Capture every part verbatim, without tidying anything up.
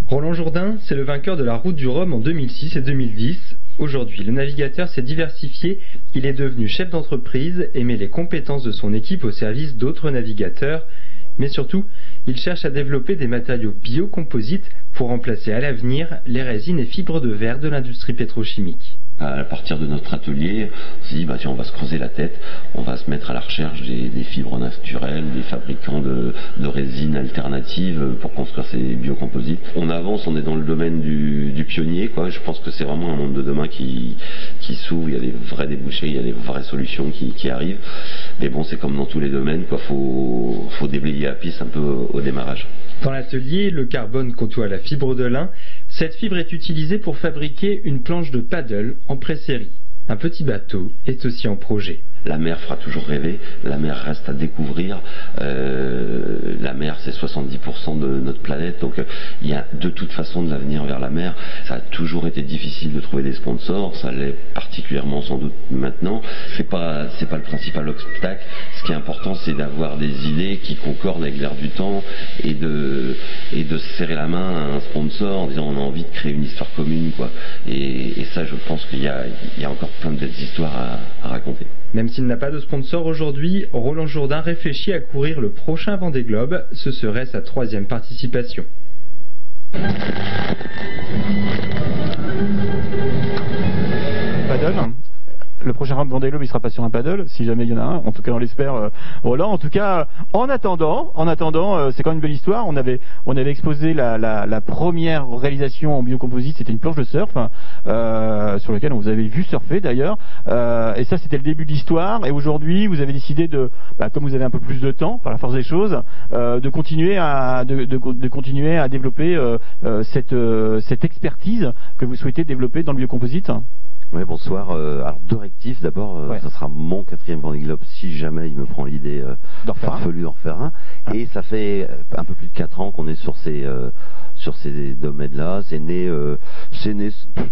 Roland Jourdain, c'est le vainqueur de la Route du Rhum en deux mille six et deux mille dix. Aujourd'hui, le navigateur s'est diversifié, il est devenu chef d'entreprise et met les compétences de son équipe au service d'autres navigateurs. Mais surtout, il cherche à développer des matériaux biocomposites pour remplacer à l'avenir les résines et fibres de verre de l'industrie pétrochimique. À partir de notre atelier, on s'est dit bah tiens, on va se creuser la tête, on va se mettre à la recherche des, des fibres naturelles, des fabricants de, de résines alternatives pour construire ces biocomposites. On avance, on est dans le domaine du, du pionnier, quoi. Je pense que c'est vraiment un monde de demain qui, qui s'ouvre, il y a des vrais débouchés, il y a des vraies solutions qui, qui arrivent. Mais bon, c'est comme dans tous les domaines, quoi. Faut, faut déblayer la piste un peu au, au démarrage. Dans l'atelier, le carbone côtoie la fibre de lin. Cette fibre est utilisée pour fabriquer une planche de paddle en pré-série. Un petit bateau est aussi en projet. La mer fera toujours rêver, la mer reste à découvrir, euh, la mer c'est soixante-dix pour cent de notre planète, donc euh, il y a de toute façon de l'avenir vers la mer. Ça a toujours été difficile de trouver des sponsors, ça l'est particulièrement sans doute maintenant. C'est pas, c'est pas le principal obstacle, ce qui est important c'est d'avoir des idées qui concordent avec l'air du temps et de, et de se serrer la main à un sponsor en disant on a envie de créer une histoire commune, quoi. Et, et ça je pense qu'il y a, il y a encore plein de belles histoires à, à raconter. Même s'il n'a pas de sponsor aujourd'hui, Roland Jourdain réfléchit à courir le prochain Vendée Globe. Ce serait sa troisième participation. Paddle. Le prochain Vendée Globe, il sera pas sur un paddle, si jamais il y en a un. En tout cas, on l'espère, euh, Roland. En tout cas, en attendant, en attendant, euh, c'est quand même une belle histoire. On avait, on avait exposé la, la, la première réalisation en biocomposite. C'était une planche de surf hein, euh, sur laquelle on vous avait vu surfer d'ailleurs. Euh, et ça, c'était le début de l'histoire. Et aujourd'hui, vous avez décidé de, bah, comme vous avez un peu plus de temps, par la force des choses, euh, de continuer à, de, de, de continuer à développer euh, euh, cette, euh, cette expertise que vous souhaitez développer dans le biocomposite. Oui, bonsoir. Euh, alors deux rectifs. D'abord, euh, ouais. Ça sera mon quatrième Vendée Globe si jamais il me prend l'idée euh, farfelue d'en refaire un. Ah. Et ça fait un peu plus de quatre ans qu'on est sur ces euh, sur ces domaines-là. C'est né, euh, c'est né,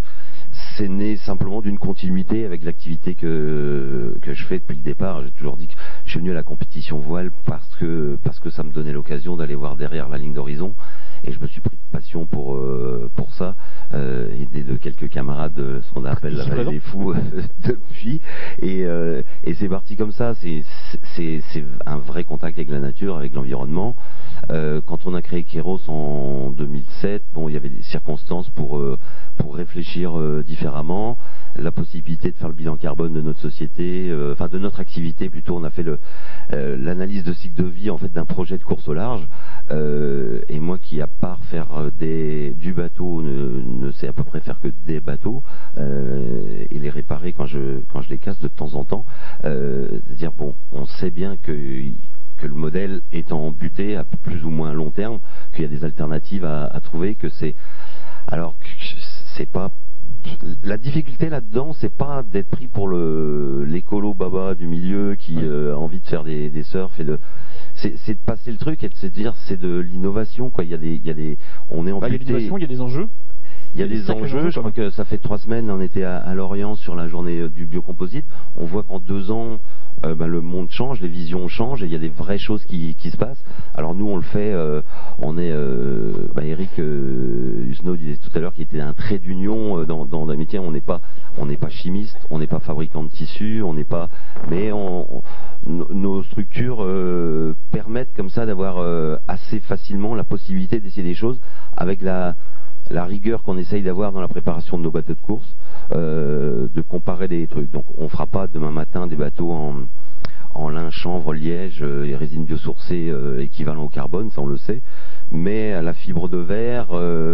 c'est né simplement d'une continuité avec l'activité que que je fais depuis le départ. J'ai toujours dit que je suis venu à la compétition voile parce que parce que ça me donnait l'occasion d'aller voir derrière la ligne d'horizon. Et je me suis pris de passion pour euh, pour ça, euh, aidé de quelques camarades de ce qu'on appelle la vallée des fous depuis. Et, euh, et c'est parti comme ça. C'est c'est c'est un vrai contact avec la nature, avec l'environnement. Euh, quand on a créé Kéros en deux mille sept, bon, il y avait des circonstances pour euh, pour réfléchir euh, différemment. La possibilité de faire le bilan carbone de notre société, euh, enfin de notre activité plutôt. On a fait le euh, l'analyse de cycle de vie en fait d'un projet de course au large. Euh, et moi qui à part faire des, du bateau ne, ne sais à peu près faire que des bateaux euh, et les réparer quand je quand je les casse de temps en temps, euh, c'est-à-dire bon, on sait bien que que le modèle étant buté à plus ou moins long terme, qu'il y a des alternatives à, à trouver, que c'est alors que c'est pas la difficulté là-dedans, c'est pas d'être pris pour le l'écolo baba du milieu qui euh, a envie de faire des, des surfs et de c'est, c'est de passer le truc et de se dire c'est de l'innovation quoi. Il y a des il y a des on est en bah, il y a l'innovation, il y a des enjeux. Il y a des enjeux, je crois que ça fait trois semaines, on était à, à Lorient sur la journée du biocomposite. On voit qu'en deux ans, euh, ben, le monde change, les visions changent et il y a des vraies choses qui, qui se passent. Alors nous, on le fait, euh, on est, euh, ben, Eric euh, Husneau disait tout à l'heure qu'il était un trait d'union euh, dans, dans un métier. On n'est pas, on n'est pas chimiste, on n'est pas fabricant de tissus, on n'est pas, mais on, on, nos structures euh, permettent comme ça d'avoir euh, assez facilement la possibilité d'essayer des choses avec la la rigueur qu'on essaye d'avoir dans la préparation de nos bateaux de course, euh, de comparer des trucs. Donc on fera pas demain matin des bateaux en, en lin, chanvre, liège euh, et résine biosourcée euh, équivalent au carbone, ça on le sait, mais à la fibre de verre,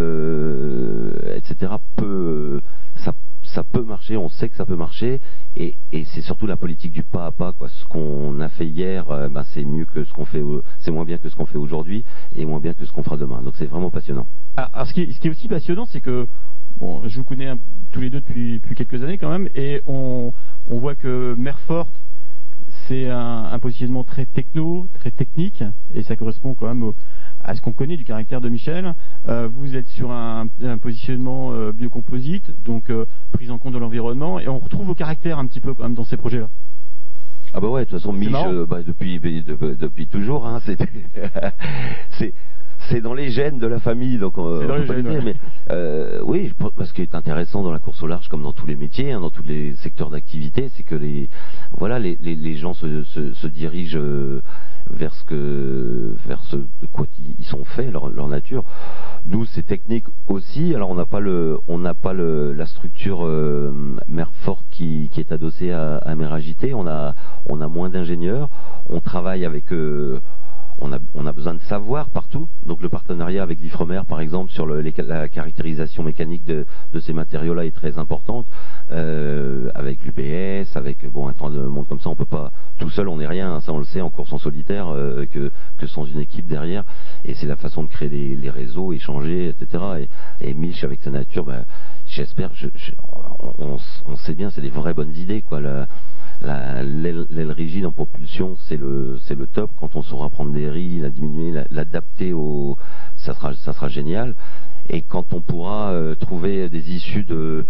euh, et cetera, peut, ça, ça peut marcher, on sait que ça peut marcher, et, et c'est surtout la politique du pas à pas, quoi. Ce qu'on a fait hier, euh, ben c'est mieux que ce qu'on fait, c'est moins bien que ce qu'on fait aujourd'hui, et moins bien que ce qu'on fera demain. Donc c'est vraiment passionnant. Alors, ce, qui est, ce qui est aussi passionnant, c'est que bon, je vous connais un, tous les deux depuis, depuis quelques années quand même, et on, on voit que Mer Forte, c'est un, un positionnement très techno, très technique, et ça correspond quand même au, à ce qu'on connaît du caractère de Michel. Euh, vous êtes sur un, un positionnement euh, biocomposite, donc euh, prise en compte de l'environnement, et on retrouve vos caractères un petit peu quand même dans ces projets-là. Ah bah ouais, de toute façon, Mich, euh, bah, depuis, depuis, depuis toujours, hein, c'est... c'est dans les gènes de la famille, donc on, c'est dans on les peut gènes, le dire, ouais. mais euh, oui, ce qui est intéressant dans la course au large, comme dans tous les métiers, hein, dans tous les secteurs d'activité, c'est que les voilà les, les, les gens se, se, se dirigent euh, vers ce que vers ce de quoi ils sont faits, leur, leur nature. Nous, c'est technique aussi. Alors, on n'a pas le, on n'a pas le, la structure euh, Mer Forte qui, qui est adossée à, à Mer Agitée. On a, on a moins d'ingénieurs. On travaille avec, euh, on a, on a besoin de savoir partout. Donc, le partenariat avec l'Ifremer, par exemple, sur le, les, la caractérisation mécanique de, de ces matériaux-là est très importante. Euh, avec l'U B S, avec bon un temps de monde comme ça, on peut pas tout seul, on n'est rien. Hein, ça, on le sait en course en solitaire euh, que, que sans une équipe derrière. Et c'est la façon de créer les, les réseaux, échanger, et cetera. Et, et Mich avec sa nature, bah, j'espère, je, je, on, on sait bien, c'est des vraies bonnes idées, quoi. L'aile rigide en propulsion, c'est le, c'est le top. Quand on saura prendre des ris, la diminuer, l'adapter au, ça sera, ça sera génial. Et quand on pourra euh, trouver des issues de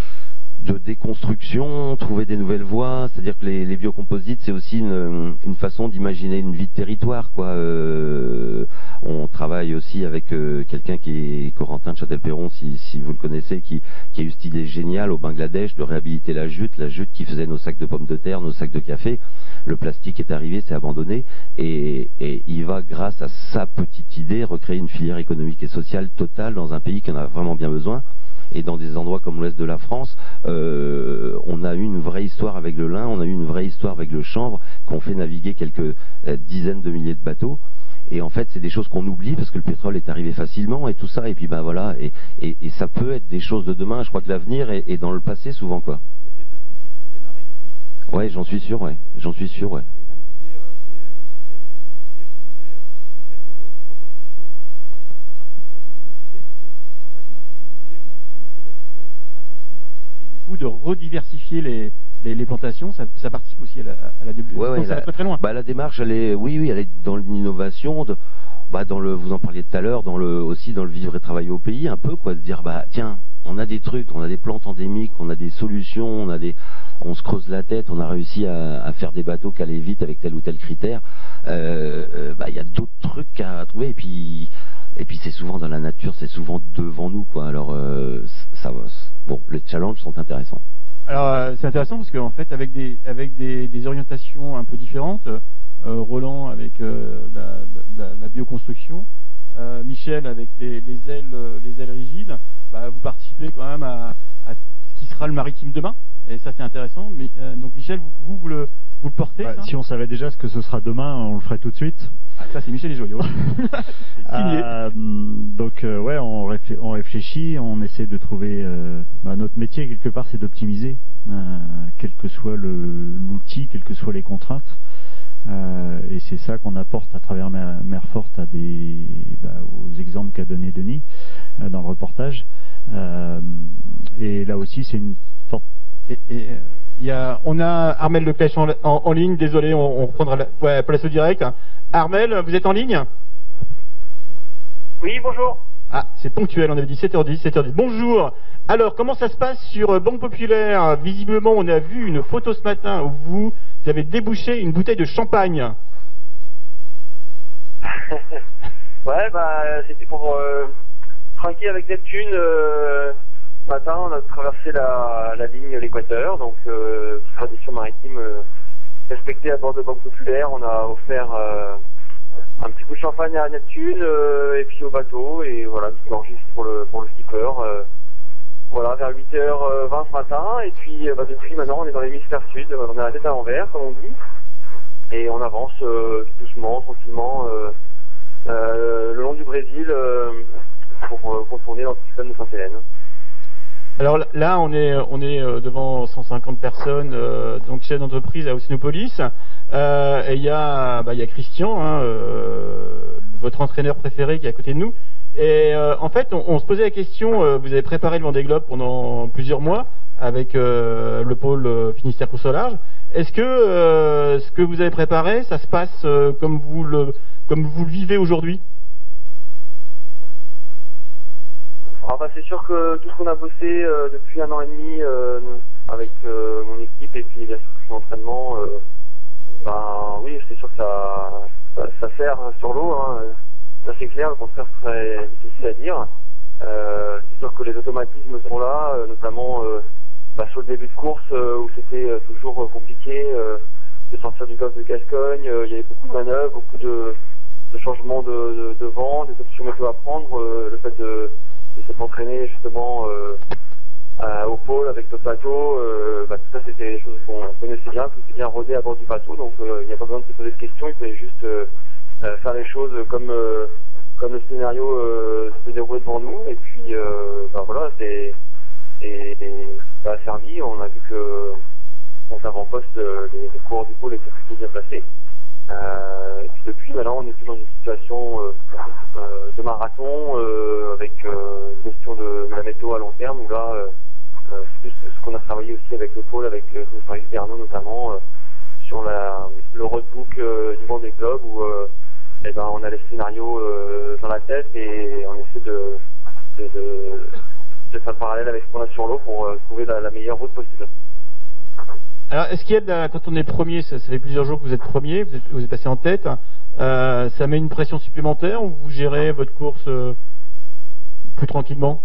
de déconstruction, trouver des nouvelles voies, c'est-à-dire que les, les biocomposites, c'est aussi une, une façon d'imaginer une vie de territoire, quoi. Euh, on travaille aussi avec euh, quelqu'un qui est Corentin de Châtel-Perron, si, si vous le connaissez, qui, qui a eu cette idée géniale au Bangladesh de réhabiliter la jute, la jute qui faisait nos sacs de pommes de terre, nos sacs de café. Le plastique est arrivé, c'est abandonné, et, et il va, grâce à sa petite idée, recréer une filière économique et sociale totale dans un pays qui en a vraiment bien besoin. Et dans des endroits comme l'ouest de la France, euh, on a eu une vraie histoire avec le lin, on a eu une vraie histoire avec le chanvre, qu'on fait naviguer quelques euh, dizaines de milliers de bateaux. Et en fait, c'est des choses qu'on oublie parce que le pétrole est arrivé facilement et tout ça. Et puis ben voilà, et, et, et ça peut être des choses de demain. Je crois que l'avenir est, est dans le passé souvent, quoi. Il y a peut-être d'autres cycles qui vont démarrer du coup. Ouais, j'en suis sûr, ouais. J'en suis sûr, ouais. Et même disait, euh, c'est comme tu disais avec le disait, le fait de ressortir les choses, ça repartit sur la biodiversité, parce qu'en fait, on a sensibilisé, on a, on a fait de la culture intensive, et du coup, de rediversifier les, les, les plantations, ça, ça participe aussi à la, à la début. Ouais, ouais, ça la, va très très loin. Bah, la démarche, elle est, oui, oui, elle est dans l'innovation, de, bah, dans le, vous en parliez tout à l'heure, dans le, aussi dans le vivre et travailler au pays, un peu, quoi, se dire, bah, tiens, on a des trucs, on a des plantes endémiques, on a des solutions, on a des, on se creuse la tête, on a réussi à, à faire des bateaux qui allaient vite avec tel ou tel critère. Euh, euh, bah, il y a d'autres trucs à trouver, et puis, et puis c'est souvent dans la nature, c'est souvent devant nous, quoi. Alors, euh, ça va. Bon, les challenges sont intéressants. Alors, euh, c'est intéressant parce qu'en fait, avec des, avec des, des orientations un peu différentes, euh, Roland avec euh, la, la, la bioconstruction, euh, Michel avec les, les ailes, les ailes rigides, bah, vous participez quand même à, à ce qui sera le maritime demain. Et ça, c'est intéressant. Mais, euh, donc, Michel, vous, vous, vous, le, vous le portez bah, ça Si on savait déjà ce que ce sera demain, on le ferait tout de suite. Ah, ça, c'est Michel et Joyaux. euh, donc, euh, ouais, on, réfl on réfléchit, on essaie de trouver... Euh, bah, notre métier, quelque part, c'est d'optimiser, euh, quel que soit l'outil, quelles que soient les contraintes. Euh, et c'est ça qu'on apporte à travers Mer, Mer Forte à des, bah, aux exemples qu'a donné Denis euh, dans le reportage. Euh, et là aussi, c'est une forte... Et, et, y a, on a Armel Leclèche en, en, en ligne, désolé, on, on reprendra la, ouais, place au direct. Armel, vous êtes en ligne? Oui, bonjour. Ah, c'est ponctuel, on avait dit sept heures dix, sept heures dix. Bonjour. Alors, comment ça se passe sur Banque Populaire? Visiblement, on a vu une photo ce matin où vous avez débouché une bouteille de champagne. Ouais, bah, c'était pour euh, trinquer avec Neptune. Euh, ce matin, on a traversé la, la ligne l'équateur, donc euh, tradition maritime euh, respectée à bord de Banque Populaire. On a offert euh, un petit coup de champagne à Neptune euh, et puis au bateau, et voilà, une petite gorgée pour le, pour le skipper. Euh, voilà, vers huit heures vingt ce matin, et puis bah, depuis maintenant, on est dans l'hémisphère sud, on est à la tête à l'envers, comme on dit, et on avance euh, doucement, tranquillement, euh, euh, le long du Brésil euh, pour euh, contourner l'anticyclone de Sainte-Hélène. Alors là, on est, on est devant cent cinquante personnes, euh, donc chef d'entreprise à Oceanopolis, euh, et il y a, bah, y a Christian, hein, euh, votre entraîneur préféré qui est à côté de nous. Et euh, en fait, on, on se posait la question, euh, vous avez préparé le Vendée Globe pendant plusieurs mois avec euh, le pôle euh, Finistère Course au Large. Est-ce que euh, ce que vous avez préparé, ça se passe euh, comme vous le comme vous le vivez aujourd'hui? Alors bah, c'est sûr que tout ce qu'on a bossé euh, depuis un an et demi euh, avec euh, mon équipe et puis bien sûr son entraînement, euh, ben oui, c'est sûr que ça, ça, ça sert sur l'eau. Hein. ça c'est clair, le contraire serait difficile à dire. Euh, c'est sûr que les automatismes sont là, euh, notamment euh, bah, sur le début de course euh, où c'était euh, toujours euh, compliqué euh, de sortir du golfe de Gascogne. Euh, il y avait beaucoup de manœuvres, beaucoup de, de changements de, de, de vent, des options météo à prendre, euh, le fait de, de s'être entraîné justement euh, à, au pôle avec le bateau, euh, bah, tout ça c'était des choses qu'on connaissait bien, qu'on s'est bien rodé à bord du bateau, donc euh, il n'y a pas besoin de se poser de questions, il fallait juste euh, euh, faire les choses comme euh, comme le scénario euh, se déroulait devant nous, et puis euh, bah, voilà, c'est et, et ça a servi. On a vu que en avant-poste, euh, les, les coureurs du pôle étaient plutôt bien placés. Euh, et puis depuis, maintenant, on est plus dans une situation euh, euh, de marathon euh, avec euh, une gestion de, de la météo à long terme, où là, euh, euh, c'est plus ce qu'on a travaillé aussi avec le pôle, avec euh, Jean-Yves Bernot notamment, euh, sur la, le roadbook euh, du Vendée Globe, où euh, eh ben, on a les scénarios euh, dans la tête et on essaie de, de, de, de faire le parallèle avec ce qu'on a sur l'eau pour euh, trouver la, la meilleure route possible. Alors, est-ce qu'il y a, de la, quand on est premier, ça, ça fait plusieurs jours que vous êtes premier, vous êtes, vous êtes passé en tête, euh, ça met une pression supplémentaire ou vous gérez votre course euh, plus tranquillement?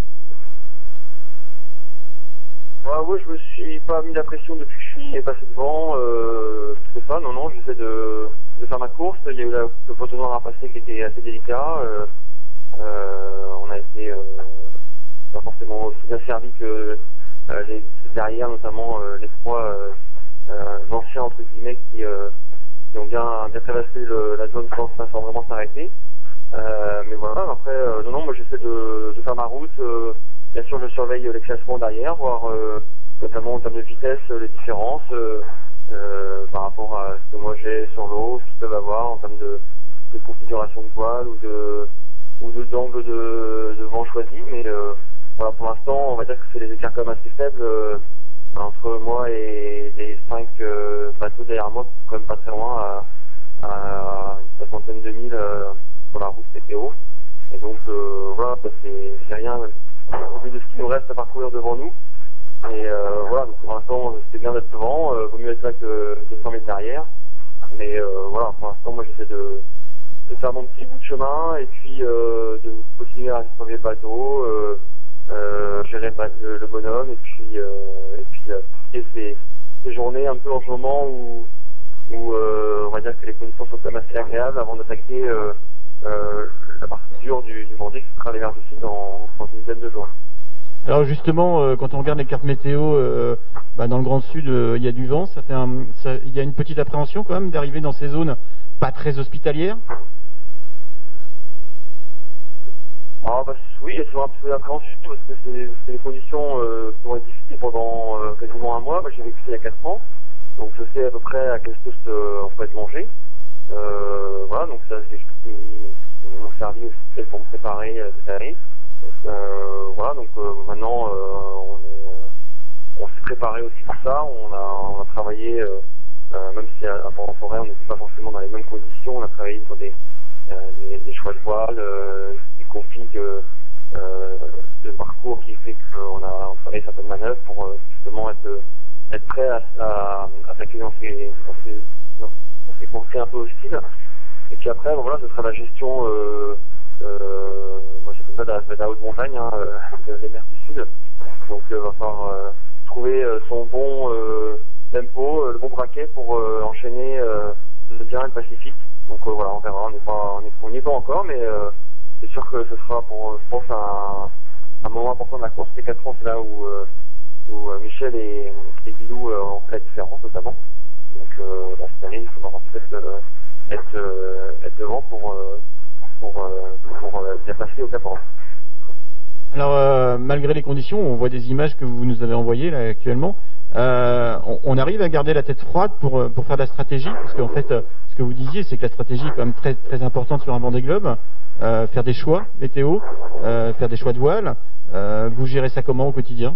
Ah, oui, je me suis pas mis la pression depuis que je suis passé devant, euh, je sais pas, non, non, j'essaie de, de faire ma course. Il y a eu la, le poteau noir à passer qui était assez délicat, euh, euh, on a été euh, pas forcément aussi bien servi que euh, les derrière, notamment euh, les trois euh, euh, anciens entre guillemets qui, euh, qui ont bien, bien traversé le, la zone sans, sans vraiment s'arrêter. Euh, mais voilà, après, euh, non, non, moi j'essaie de, de faire ma route. Euh, bien sûr, je surveille les classements derrière, voir euh, notamment en termes de vitesse les différences euh, euh, par rapport à ce que moi j'ai sur l'eau, ce qu'ils peuvent avoir en termes de, de configuration de voile ou de ou de d'angle de, de vent choisi. Mais euh, voilà, pour l'instant, on va dire que c'est des écarts quand même assez faibles euh, entre moi et les cinq euh, bateaux derrière moi, qui sont quand même pas très loin, à, à une soixantaine de milles euh, sur la route P T O. Et donc euh, voilà, c'est rien au vu de ce qui nous reste à parcourir devant nous. Et euh, voilà, donc pour l'instant, c'est bien d'être devant, euh, vaut mieux être là que, que cent mètres derrière. Mais euh, voilà, pour l'instant, moi j'essaie de, de faire mon petit bout de chemin et puis euh, de continuer à surveiller le bateau. Euh, Euh, gérer le, le bonhomme et puis euh, et puis euh, et ces, ces journées un peu en ce moment où, où euh, on va dire que les conditions sont quand même assez agréables avant d'attaquer euh, euh, la partie dure du, du Vendée qui sera les vers du Sud dans, dans une dizaine de jours. Alors justement, euh, quand on regarde les cartes météo, euh, bah dans le Grand Sud, euh, il y a du vent, ça fait un, ça, il y a une petite appréhension quand même d'arriver dans ces zones pas très hospitalières. Ah bah oui, il y a toujours un peu d'appréhension parce que c'est des conditions euh, qui vont être difficiles pendant euh, quasiment un mois. Moi j'ai vécu ça il y a quatre ans, donc je sais à peu près à quelle sauce euh, on peut être mangé. Euh, voilà, donc ça c'est des choses qui, qui m'ont servi aussi pour me préparer euh, cette année. Euh, voilà, donc euh, maintenant euh, on est, euh, on s'est préparé aussi pour ça. On a, on a travaillé, euh, euh, même si à, à Port-en-Forêt on n'était pas forcément dans les mêmes conditions, on a travaillé sur des Euh, des, des choix de voile, euh, des configs euh, euh, de parcours qui fait qu'on a on travaillé certaines manœuvres pour euh, justement être, être prêt à, à, à attaquer dans ces, dans ces, dans ces courses un peu hostiles. Et puis après, bon, voilà, ce sera la gestion, euh, euh, moi j'appelle ça de la, de la haute montagne, hein, euh, des mers du Sud. Donc il euh, va falloir euh, trouver euh, son bon euh, tempo, euh, le bon braquet pour euh, enchaîner euh, le bien et le Pacifique. Donc euh, voilà, on verra, on n'est pas, on n'y est pas encore, mais euh, c'est sûr que ce sera pour, je pense, un, un moment important de la course. Les quatre ans, c'est là où, euh, où euh, Michel et, et Guilou euh, ont fait la différence, notamment. Donc euh, bah, cette année, il faudra peut-être euh, être, euh, être devant pour, euh, pour, euh, pour euh, bien passer au Cap Horn. Alors, euh, malgré les conditions, on voit des images que vous nous avez envoyées là actuellement. Euh, on, on arrive à garder la tête froide pour, pour faire de la stratégie, parce qu'en fait, euh, ce que vous disiez, c'est que la stratégie est quand même très, très importante sur un Vendée Globe. Euh, faire des choix météo, euh, faire des choix de voile. Euh, vous gérez ça comment au quotidien?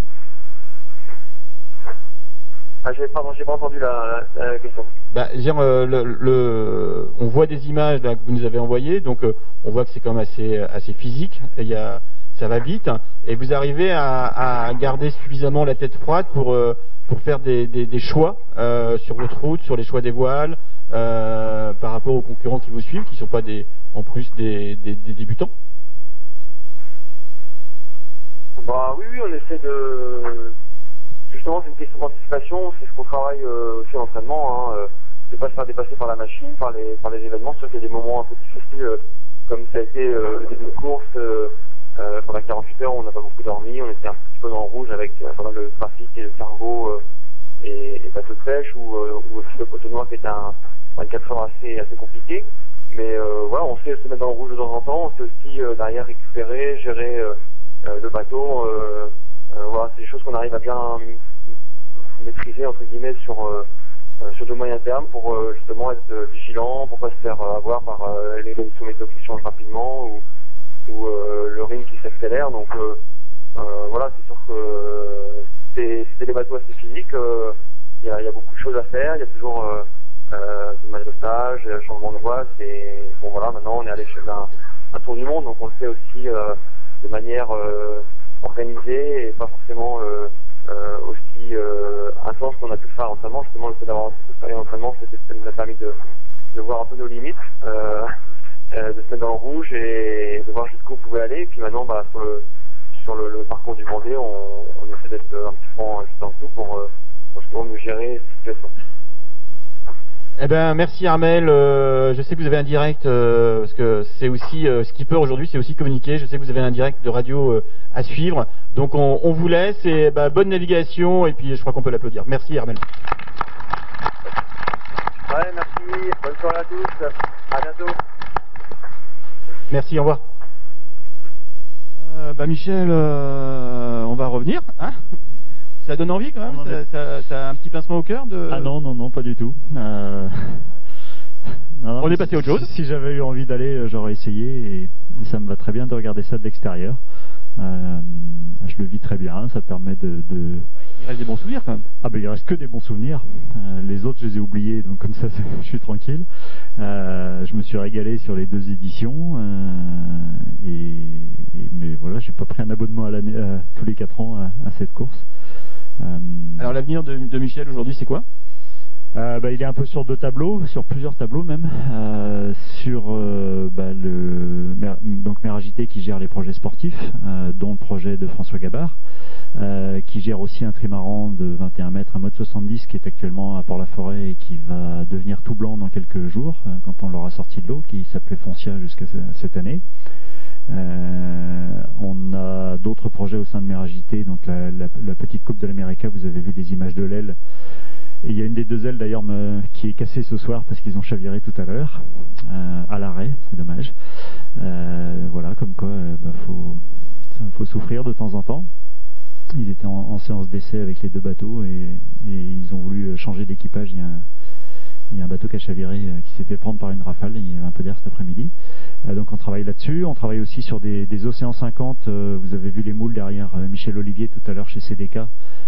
Ah, j'ai pardon, j'ai pas entendu la, la, la question. Bah, dire, euh, le, le, on voit des images là, que vous nous avez envoyées, donc euh, on voit que c'est quand même assez, assez physique. Et il y a, ça va vite, et vous arrivez à, à garder suffisamment la tête froide pour, euh, pour faire des, des, des choix euh, sur votre route, sur les choix des voiles, euh, par rapport aux concurrents qui vous suivent, qui ne sont pas des, en plus des, des, des débutants? Bah oui, oui, on essaie de... Justement, c'est une question d'anticipation, c'est ce qu'on travaille euh, aussi en entraînement, hein, euh, de ne pas se faire dépasser par la machine, par les, par les événements, sauf qu'il y a des moments un peu difficiles, euh, comme ça a été euh, le début de course, euh, euh, pendant quarante-huit heures, on n'a pas beaucoup dormi, on était un petit peu dans le rouge avec euh, pendant le trafic et le cargo euh, et, et bateau de pêche, ou, euh, ou aussi le Potonois qui était un vingt-quatre heures assez, assez compliqué. Mais euh, voilà, on sait se mettre dans le rouge de temps en temps, on sait aussi euh, derrière récupérer, gérer euh, euh, le bateau. Euh, euh, voilà, c'est des choses qu'on arrive à bien maîtriser entre guillemets sur euh, euh, sur de moyen terme pour euh, justement être euh, vigilant, pour pas se faire euh, avoir par euh, les conditions météo qui changent rapidement ou, ou euh, le ring qui s'accélère. Donc euh, euh, voilà, c'est sûr que euh, c'est des bateaux assez physiques. Il euh, y, y a beaucoup de choses à faire. Il y a toujours euh, euh, du maillottage, changement de voile. Et bon voilà, maintenant on est à l'échelle d'un un tour du monde, donc on le fait aussi euh, de manière euh, organisée et pas forcément euh, euh, aussi euh, intense qu'on a pu le faire à l'entraînement. Justement, le fait d'avoir un peu d'entraînement, ça nous a permis de, de voir un peu nos limites, euh, euh, de se mettre dans le rouge et de voir jusqu'où on pouvait aller. Et puis maintenant, bah, sur le sur le, le parcours du Vendée, on, on essaie d'être un petit peu en, juste en dessous pour, euh, pour justement mieux gérer cette situation. Eh ben merci Armel, euh, je sais que vous avez un direct, euh, parce que c'est aussi, euh, Skipper aujourd'hui c'est aussi communiqué, je sais que vous avez un direct de radio euh, à suivre, donc on, on vous laisse et bah, bonne navigation et puis je crois qu'on peut l'applaudir. Merci Armel. Ouais, merci, bonne soirée à tous, à bientôt. Merci, au revoir. Euh, bah Michel, euh, on va revenir, hein? Ça donne envie quand même, ça, ça, ça a un petit pincement au cœur de... Ah non, non, non, pas du tout. Euh... Non, non, on est passé à autre chose. Si, si j'avais eu envie d'aller, j'aurais essayé et, et ça me va très bien de regarder ça de l'extérieur. Euh, je le vis très bien, ça permet de, de... Il reste des bons souvenirs quand même. Ah ben il reste que des bons souvenirs. Euh, les autres je les ai oubliés, donc comme ça je suis tranquille. Euh, je me suis régalé sur les deux éditions euh, et, et mais voilà, j'ai pas pris un abonnement à l'année euh, tous les quatre ans à, à cette course. Euh... Alors l'avenir de, de Michel aujourd'hui c'est quoi? Euh, bah, il est un peu sur deux tableaux, sur plusieurs tableaux même, euh, sur euh, bah, le donc Meragité qui gère les projets sportifs, euh, dont le projet de François Gabard, euh, qui gère aussi un trimaran de vingt et un mètres, un mode soixante-dix qui est actuellement à Port-la-Forêt et qui va devenir tout blanc dans quelques jours, euh, quand on l'aura sorti de l'eau, qui s'appelait Foncia jusqu'à cette année. Euh, on a d'autres projets au sein de Meragité, donc la, la, la petite coupe de l'América, vous avez vu les images de l'aile. Et il y a une des deux ailes d'ailleurs qui est cassée ce soir parce qu'ils ont chaviré tout à l'heure, euh, à l'arrêt, c'est dommage. Euh, voilà, comme quoi, euh, bah, faut, faut souffrir de temps en temps. Ils étaient en, en séance d'essai avec les deux bateaux et, et ils ont voulu changer d'équipage. Il y a un, il y a un bateau qui a chaviré, euh, qui s'est fait prendre par une rafale, il y avait un peu d'air cet après-midi. Euh, donc on travaille là-dessus, on travaille aussi sur des, des Océans cinquante, euh, vous avez vu les moules derrière euh, Michel Olivier tout à l'heure chez C D K.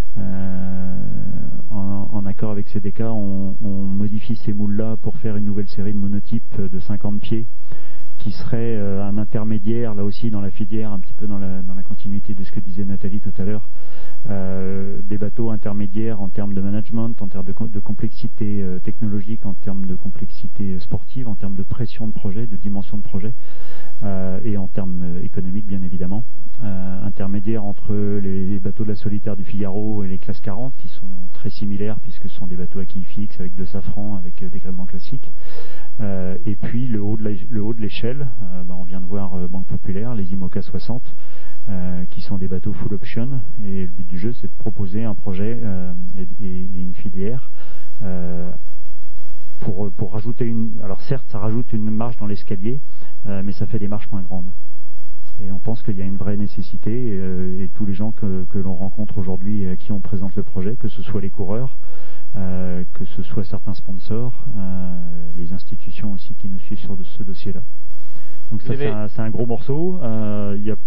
Euh, en, en accord avec C D K, on, on modifie ces moules-là pour faire une nouvelle série de monotypes de cinquante pieds qui serait euh, un intermédiaire, là aussi dans la filière, un petit peu dans la, dans la continuité de ce que disait Nathalie tout à l'heure, euh, des bateaux intermédiaires en termes de management, en termes de, de complexité euh, technologique, en termes de complexité sportive, en termes de pression de projet, de dimension de projet, euh, et en termes euh, économiques bien évidemment. Euh, intermédiaire entre les, les bateaux de la Solitaire du Figaro et les classes quarante qui sont très similaires puisque ce sont des bateaux à quille fixe avec deux safrans avec euh, dégréement classique, euh, et puis le haut de l'échelle, euh, bah, on vient de voir euh, Banque Populaire, les IMOCA soixante euh, qui sont des bateaux full option, et le but du jeu c'est de proposer un projet euh, et, et une filière euh, pour, pour rajouter une, alors certes ça rajoute une marche dans l'escalier, euh, mais ça fait des marches moins grandes. Et on pense qu'il y a une vraie nécessité, et, euh, et tous les gens que, que l'on rencontre aujourd'hui et à qui on présente le projet, que ce soit les coureurs, euh, que ce soit certains sponsors, euh, les institutions aussi qui nous suivent sur de, ce dossier-là. Donc ça, c'est un, un gros morceau. Euh, y a,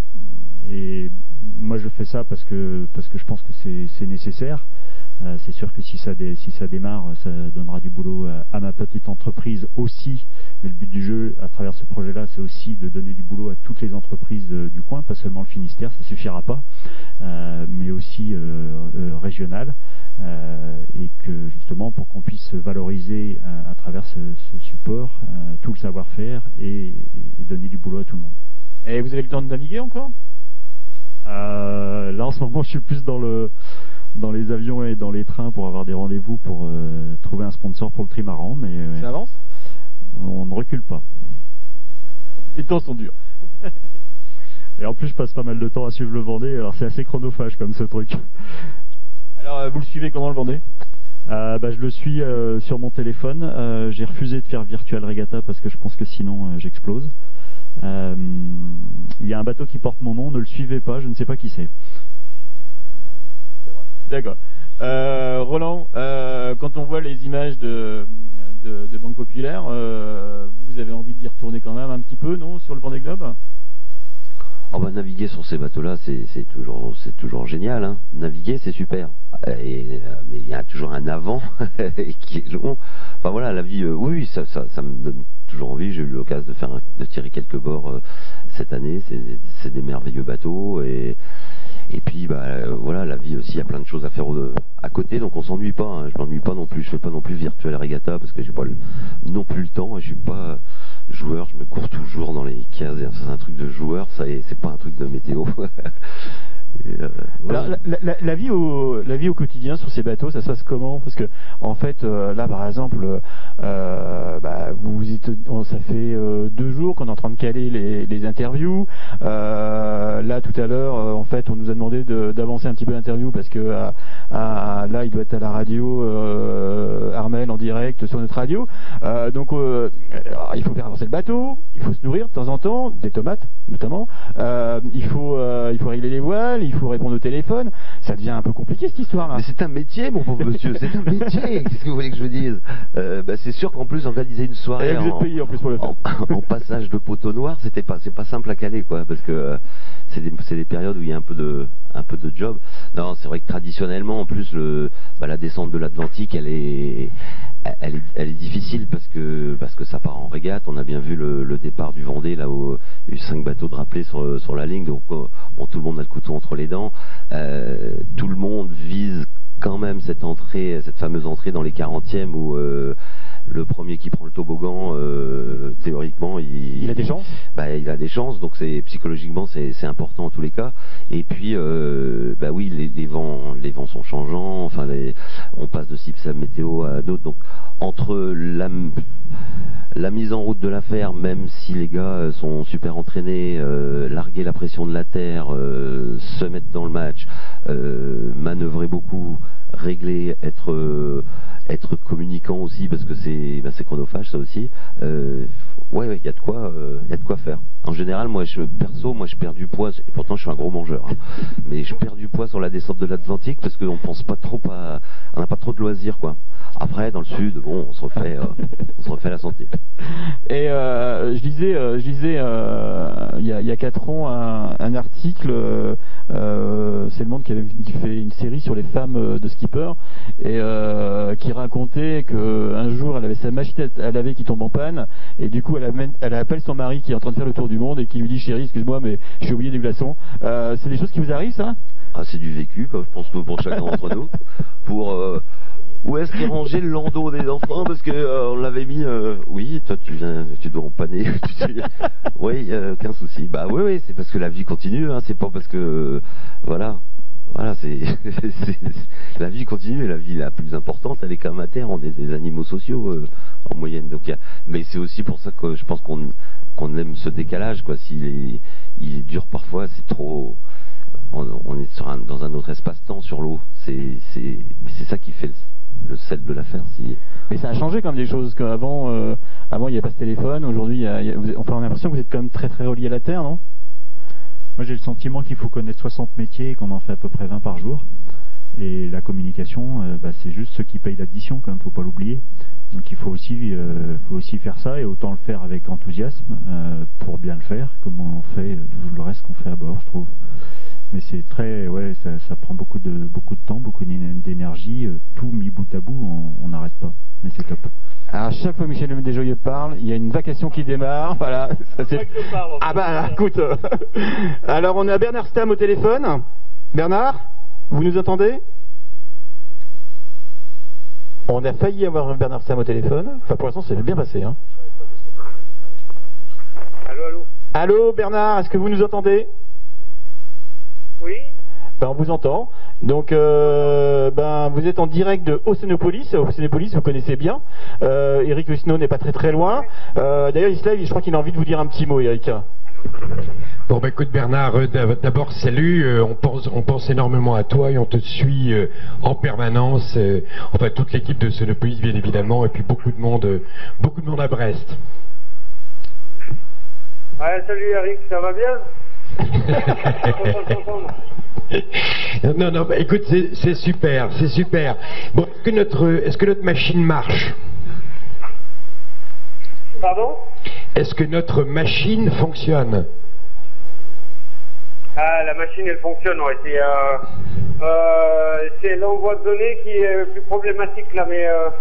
et moi je fais ça parce que, parce que je pense que c'est nécessaire. Euh, c'est sûr que si ça, dé, si ça démarre, ça donnera du boulot à, à ma petite entreprise aussi. Mais le but du jeu, à travers ce projet-là, c'est aussi de donner du boulot à toutes les entreprises euh, du coin, pas seulement le Finistère, ça suffira pas, euh, mais aussi euh, euh, régionales. Euh, et que justement pour qu'on puisse valoriser euh, à travers ce, ce support euh, tout le savoir-faire et, et donner du boulot à tout le monde. Et vous avez le temps de naviguer encore? euh, Là en ce moment je suis plus dans, le, dans les avions et dans les trains pour avoir des rendez-vous pour euh, trouver un sponsor pour le trimaran, mais ça euh, avance? On ne recule pas. Les temps sont durs. Et en plus je passe pas mal de temps à suivre le Vendée, alors c'est assez chronophage comme ce truc. Alors vous le suivez comment le Vendée? euh, bah, Je le suis euh, sur mon téléphone. Euh, j'ai refusé de faire Virtual Regatta parce que je pense que sinon euh, j'explose. Il euh, y a un bateau qui porte mon nom, ne le suivez pas, je ne sais pas qui c'est. D'accord. Euh, Roland, euh, quand on voit les images de, de, de Banque Populaire, euh, vous avez envie d'y retourner quand même un petit peu, non, sur le Vendée Globe? Oh bah, naviguer sur ces bateaux-là, c'est toujours, c'est toujours génial. Hein. Naviguer, c'est super. Et, euh, mais il y a toujours un avant qui est long. Enfin voilà, la vie, euh, oui, ça, ça, ça me donne toujours envie. J'ai eu l'occasion de faire, un, de tirer quelques bords euh, cette année. C'est des merveilleux bateaux. Et, et puis, bah euh, voilà, la vie aussi, il y a plein de choses à faire au, à côté, donc on s'ennuie pas. Hein. Je m'ennuie pas non plus. Je fais pas non plus Virtual Regatta parce que j'ai pas le, non plus le temps. Et je suis pas joueur, je me cours toujours dans les cases, c'est un truc de joueur, ça c'est pas un truc de météo. Et euh, voilà. Alors, la, la, la, vie au, la vie au quotidien sur ces bateaux, ça se passe comment? Parce que en fait, euh, là par exemple, euh, bah, vous êtes, oh, ça fait euh, deux jours qu'on est en train de caler les, les interviews. Euh, là tout à l'heure, euh, en fait, on nous a demandé d'avancer un petit peu l'interview parce que à, à, là, il doit être à la radio, euh, Armel en direct sur notre radio. Euh, donc, euh, alors, il faut faire avancer le bateau, il faut se nourrir de temps en temps, des tomates notamment. Euh, il faut, euh, il faut régler les voiles. Il faut répondre au téléphone, ça devient un peu compliqué cette histoire-là. Mais c'est un métier, mon pauvre monsieur, c'est un métier. Qu'est-ce que vous voulez que je vous dise? euh, bah, C'est sûr qu'en plus organiser une soirée en, en, en, plus pour le faire. en, en passage de poteau noir, c'était pas, c'est pas simple à caler, quoi, parce que euh, c'est des, des périodes où il y a un peu de, un peu de job. Non, c'est vrai que traditionnellement, en plus, le, bah, la descente de l'Atlantique, elle est, elle est, elle est difficile parce que, parce que ça part en régate. On a bien vu le, le départ du Vendée, là où il y a eu cinq bateaux de rappelés sur, sur la ligne, donc bon, tout le monde a le couteau entre les dents. Euh, tout le monde vise quand même cette entrée, cette fameuse entrée dans les quarantièmes où euh, le premier qui prend le toboggan, euh, théoriquement, il, il a des chances. Bah, il a des chances, donc c'est psychologiquement c'est important en tous les cas. Et puis, euh, bah oui, les, les vents, les vents sont changeants. Enfin, les, on passe de Cipsam météo à d'autres. Donc, entre la, la mise en route de l'affaire, même si les gars sont super entraînés, euh, larguer la pression de la terre, euh, se mettre dans le match, euh, manœuvrer beaucoup, régler, être euh, être communicant aussi parce que c'est bah, c'est chronophage ça aussi. Euh, ouais, il ouais, y a de quoi, il euh, y a de quoi faire. En général, moi, je perso, moi, je perds du poids. Et pourtant, je suis un gros mangeur, hein, mais je perds du poids sur la descente de l'Atlantique parce qu'on pense pas trop à, on n'a pas trop de loisirs, quoi. Après, dans le sud, bon, on se refait, euh, on se refait la santé. Et euh, je lisais, euh, je lisais euh, il y a, il y a quatre ans un, un article. Euh, c'est Le Monde qui avait qui fait une série sur les femmes de skippers et euh, qui racontait que un jour, elle avait sa machine à laver qui tombe en panne et du coup, elle, amène, elle appelle son mari qui est en train de faire le tour du monde et qui lui dit chérie, excuse-moi, mais j'ai oublié des glaçons. Euh, c'est des choses qui vous arrivent, ça? Ah, c'est du vécu, quoi, je pense que pour chacun d'entre nous. Pour euh, où est-ce qu'est rangé le landau des enfants? Parce que euh, on l'avait mis. Euh, oui, toi tu viens, tu dois empanner. Oui, euh, aucun souci. Bah oui, oui, c'est parce que la vie continue. Hein, c'est pas parce que euh, voilà, voilà, c'est la vie continue et la vie la plus importante, elle est quand même à terre. On est des animaux sociaux euh, en moyenne. Donc, y a, mais c'est aussi pour ça que je pense qu'on qu'on aime ce décalage, quoi. S'il est, il est dur parfois, c'est trop. On, on est sur un, dans un autre espace-temps sur l'eau. C'est c'est ça qui fait le, le sel de l'affaire. Si... Mais ça a changé quand même des choses. Qu'avant, euh, avant il n'y a pas ce téléphone. Aujourd'hui, enfin, on a l'impression que vous êtes quand même très très relié à la terre, non? Moi, j'ai le sentiment qu'il faut connaître soixante métiers et qu'on en fait à peu près vingt par jour. Et la communication, euh, bah, c'est juste ceux qui payent l'addition, quand même, faut pas l'oublier. Donc il faut aussi, euh, faut aussi faire ça et autant le faire avec enthousiasme euh, pour bien le faire, comme on fait tout le reste qu'on fait à bord, je trouve. Mais c'est très, ouais, ça, ça prend beaucoup de, beaucoup de temps, beaucoup d'énergie, euh, tout mis bout à bout, on n'arrête pas. Mais c'est top. Alors à chaque fois que Michel Desjoyeux parle, il y a une vacation qui démarre, voilà. Ça, parle, ah bah là, écoute. Alors on a Bernard Stamm au téléphone. Bernard, vous nous entendez? On a failli avoir Bernard Sam au téléphone. Enfin, pour l'instant, c'est bien passé. Hein. Allô, allô. Allô, Bernard, est-ce que vous nous entendez? Oui. Ben, on vous entend. Donc, euh, ben, vous êtes en direct de Océanopolis. Océanopolis, vous connaissez bien. Euh, Eric Husneau n'est pas très très loin. Euh, D'ailleurs, Isla, je crois qu'il a envie de vous dire un petit mot, Eric. Bon, bah écoute Bernard, euh, d'abord salut, euh, on, pense, on pense énormément à toi et on te suit euh, en permanence, euh, enfin toute l'équipe de Sonopolis bien évidemment, et puis beaucoup de monde, euh, beaucoup de monde à Brest. Ouais, salut Eric, ça va bien? Non, non, bah écoute, c'est super, c'est super. Bon, est-ce que notre, est-ce que notre machine marche? Pardon? Est-ce que notre machine fonctionne? Ah, la machine, elle fonctionne, ouais. C'est euh, euh, l'envoi de données qui est plus problématique, là, mais euh,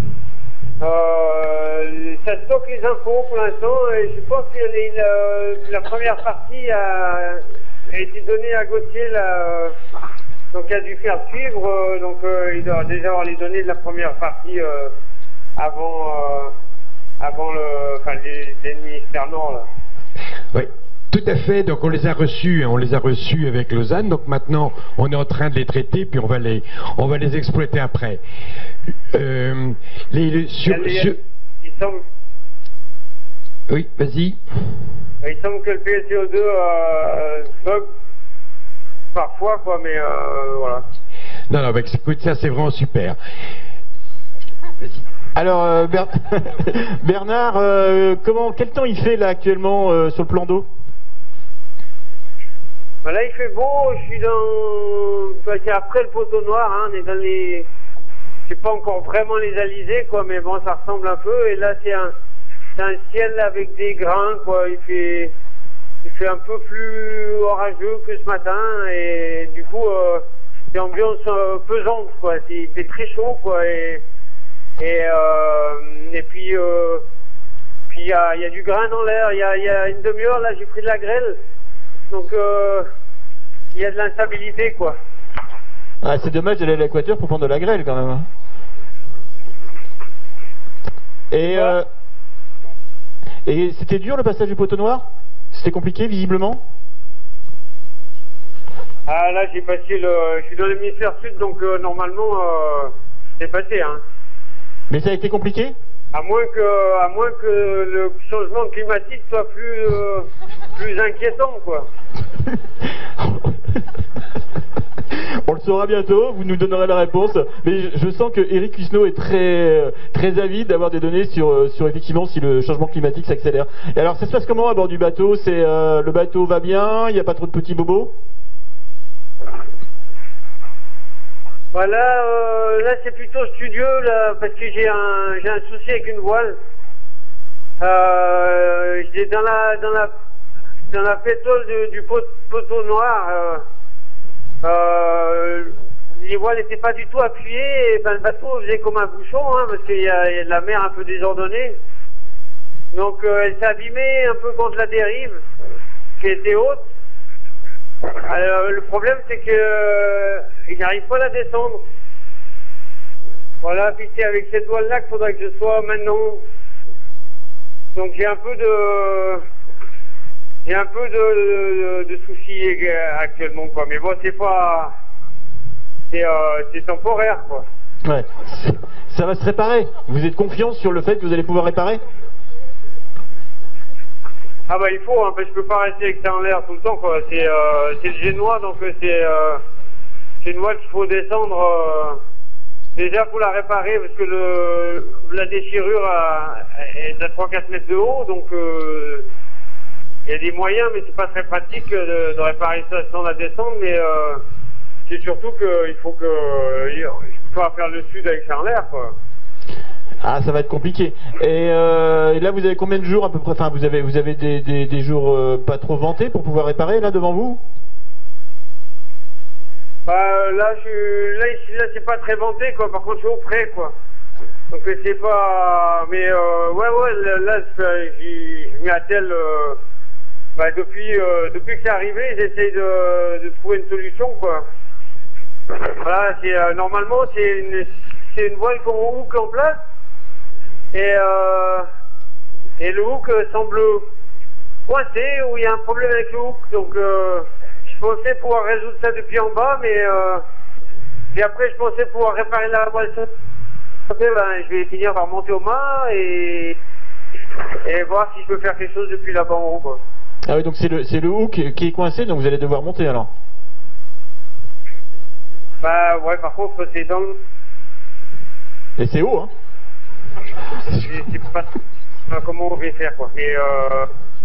euh, ça stocke les infos pour l'instant, et je pense que les, la, la première partie a, a été donnée à Gauthier, là, donc il a dû faire suivre, euh, donc euh, il doit déjà avoir les données de la première partie euh, avant... Euh, avant le, enfin, les, les ministères nord, là. Oui, tout à fait. Donc on les a reçus, hein, on les a reçus avec Lausanne. Donc maintenant, on est en train de les traiter, puis on va les, on va les exploiter après. Euh, les, les, sur, il, sur... il semble. Oui, vas-y. Il semble que le P L C O deux euh, bug parfois, quoi, mais euh, voilà. Non, non, bah, écoute, ça c'est vraiment super. Vas-y. Alors, euh, Ber... Bernard, euh, comment, quel temps il fait là actuellement euh, sur le plan d'eau? Ben là, il fait beau. Je suis dans, c'est après le poteau noir. Hein, on est dans les, c'est pas encore vraiment les alizés, quoi, mais bon, ça ressemble un peu. Et là, c'est un, c'est un ciel avec des grains, quoi. Il fait, il fait un peu plus orageux que ce matin, et du coup, euh, c'est ambiance euh, pesante, quoi. Il fait très chaud, quoi, et Et, euh, et puis, euh, puis il y a, y a du grain dans l'air. Il y a, y a une demi-heure, là, j'ai pris de la grêle. Donc, il euh, y a de l'instabilité, quoi. Ah, c'est dommage d'aller à l'équateur pour prendre de la grêle, quand même. Et, euh, et c'était dur, le passage du poteau noir? C'était compliqué, visiblement? Ah, là, j'ai passé le... Je suis dans l'hémisphère sud, donc euh, normalement, euh, c'est passé, hein. Mais ça a été compliqué? À moins que, à moins que le changement climatique soit plus, euh, plus inquiétant, quoi. On le saura bientôt, vous nous donnerez la réponse. Mais je, je sens que Eric Husneau est très, très avide d'avoir des données sur, sur effectivement si le changement climatique s'accélère. Et alors, ça se passe comment à bord du bateau? C'est euh, le bateau va bien? Il n'y a pas trop de petits bobos? Voilà, euh, là c'est plutôt studieux, là, parce que j'ai un, j'ai un souci avec une voile. Euh, j'ai dans la, dans la, dans la pétole du, du pot, poteau noir, euh, euh, les voiles n'étaient pas du tout appuyées, et ben le bateau faisait comme un bouchon, hein, parce qu'il y, y a de la mer un peu désordonnée. Donc euh, elle s'est abîmée un peu contre la dérive, qui était haute. Alors, le problème c'est que euh, j'arrive pas à la descendre. Voilà, puis c'est avec cette voile là qu'il faudrait que je sois maintenant. Donc j'ai un peu de j'ai un peu de, de, de soucis actuellement, quoi. Mais bon, c'est pas c'est euh, c'est temporaire, quoi. Ouais. Ça va se réparer. Vous êtes confiant sur le fait que vous allez pouvoir réparer? Ah bah il faut, hein, parce que je peux pas rester avec ça en l'air tout le temps, quoi. C'est euh, c'est le génois, donc c'est euh, c'est une voile qu'il faut descendre. Euh, déjà pour la réparer, parce que le la déchirure a, est à trois à quatre mètres de haut, donc euh, il y a des moyens, mais c'est pas très pratique de, de réparer ça sans la descendre. Mais euh, c'est surtout qu'il faut que je peux pas faire le sud avec ça en l'air, quoi. Ah, ça va être compliqué. Et, euh, et là, vous avez combien de jours à peu près? Enfin, vous avez, vous avez des, des, des jours euh, pas trop vantés pour pouvoir réparer là devant vous? Bah là, je, là, ici, là, c'est pas très vanté, quoi. Par contre, je suis au près, quoi. Donc c'est pas. Mais euh, ouais, ouais, là, là je m'y attelle. Euh, bah, depuis, euh, depuis que c'est arrivé, j'essaye de, de trouver une solution, quoi. Voilà, c'est euh, normalement c'est une. c'est une voile qu'on hook en place, et, euh, et le hook semble coincé, où il y a un problème avec le hook, donc euh, je pensais pouvoir résoudre ça depuis en bas, mais euh, et après je pensais pouvoir réparer la voile. Okay, ben, je vais finir par monter au mât et, et voir si je peux faire quelque chose depuis là-bas en haut, quoi. Ah oui, donc c'est le, c'est le hook qui est coincé, donc vous allez devoir monter alors. Bah ouais, par contre c'est dans le... Et c'est haut, hein. Je sais pas comment on va faire, quoi. Mais euh...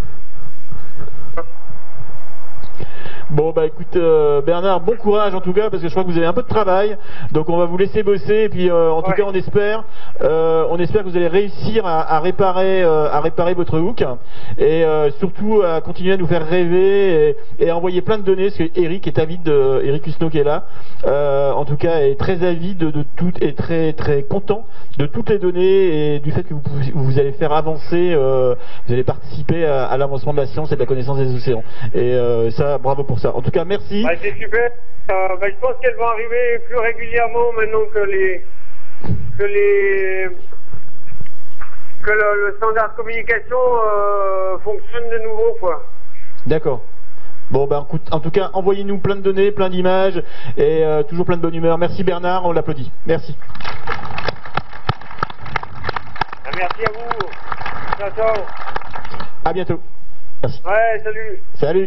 Bon bah écoute euh, Bernard, bon courage en tout cas parce que je crois que vous avez un peu de travail, donc on va vous laisser bosser et puis euh, en tout ouais. cas on espère, euh, on espère que vous allez réussir à, à réparer, euh, à réparer votre hook et euh, surtout à continuer à nous faire rêver et, et à envoyer plein de données parce que Eric est avide, de, Eric Husneau qui est là, euh, en tout cas est très avide de, de tout et très très content de toutes les données et du fait que vous, vous allez faire avancer, euh, vous allez participer à, à l'avancement de la science et de la connaissance des océans et euh, ça bravo pour ça. En tout cas, merci. Bah, c'est super. Euh, bah, je pense qu'elles vont arriver plus régulièrement maintenant que les que les que le, le standard de communication euh, fonctionne de nouveau, quoi. D'accord. Bon, ben, en tout cas, envoyez-nous plein de données, plein d'images et euh, toujours plein de bonne humeur. Merci Bernard, on l'applaudit. Merci. Bah, merci à vous. Ciao, ciao. À bientôt. Merci. Ouais, salut. Salut.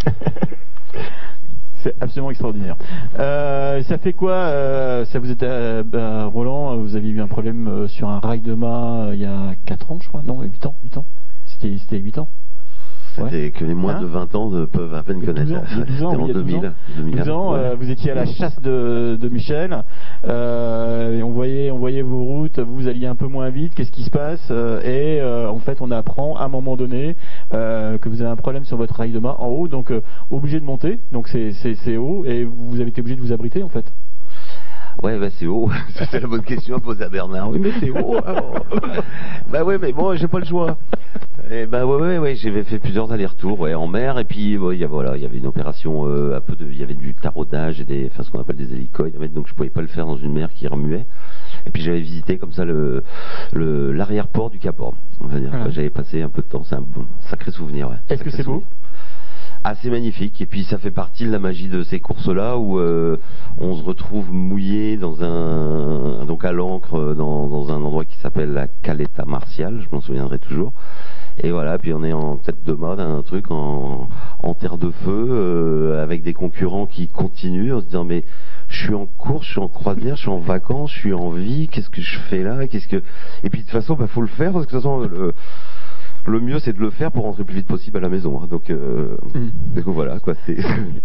C'est absolument extraordinaire. Euh, ça fait quoi euh, ça vous êtes à, à Roland, vous avez eu un problème euh, sur un rail de mât euh, il y a quatre ans, je crois. Non, huit ans, huit ans. C'était c'était huit ans. C'était ouais. que les moins hein de vingt ans de, peuvent à peine connaître. douze ans, oui, en deux mille. douze ans, ouais. euh, vous étiez à la chasse de, de Michel, euh, et on voyait, on voyait vos routes, vous alliez un peu moins vite, qu'est-ce qui se passe euh, et euh, en fait on apprend à un moment donné euh, que vous avez un problème sur votre rail de mât en haut, donc euh, obligé de monter, donc c'est haut, et vous avez été obligé de vous abriter en fait. Ouais, bah c'est haut. C'est la bonne question à poser à Bernard. Oui, mais c'est haut. Alors. Bah ouais, mais bon, j'ai pas le choix. Et bah ouais, ouais, ouais, j'avais fait plusieurs allers-retours, ouais, en mer, et puis ouais, y a, voilà, il y avait une opération, euh, un peu de, il y avait du taraudage et des, enfin ce qu'on appelle des hélicoïdes, donc je pouvais pas le faire dans une mer qui remuait. Et puis j'avais visité comme ça le le l'arrière-port du Cap Horn. On va dire. Voilà. J'avais passé un peu de temps, c'est un bon, sacré souvenir. Ouais. Est-ce que c'est beau? Assez magnifique, et puis ça fait partie de la magie de ces courses-là où euh, on se retrouve mouillé dans un, donc à l'ancre dans, dans un endroit qui s'appelle la Caleta Martial, je m'en souviendrai toujours. Et voilà, puis on est en tête de mode, un truc en, en terre de feu, euh, avec des concurrents qui continuent en se disant mais je suis en course, je suis en croisière, je suis en vacances, je suis en vie, qu'est-ce que je fais là, qu'est-ce que... Et puis de toute façon, bah faut le faire parce que de toute façon le... Le mieux c'est de le faire pour rentrer le plus vite possible à la maison, hein. donc, euh, mmh. donc voilà quoi, c'est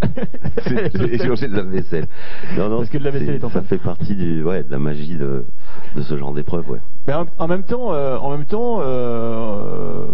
échanger de la vaisselle. Non non, parce que de la vaisselle est en ça fait partie du, ouais, de la magie de, de ce genre d'épreuve, ouais. Mais en, en même temps, euh, en même temps, euh,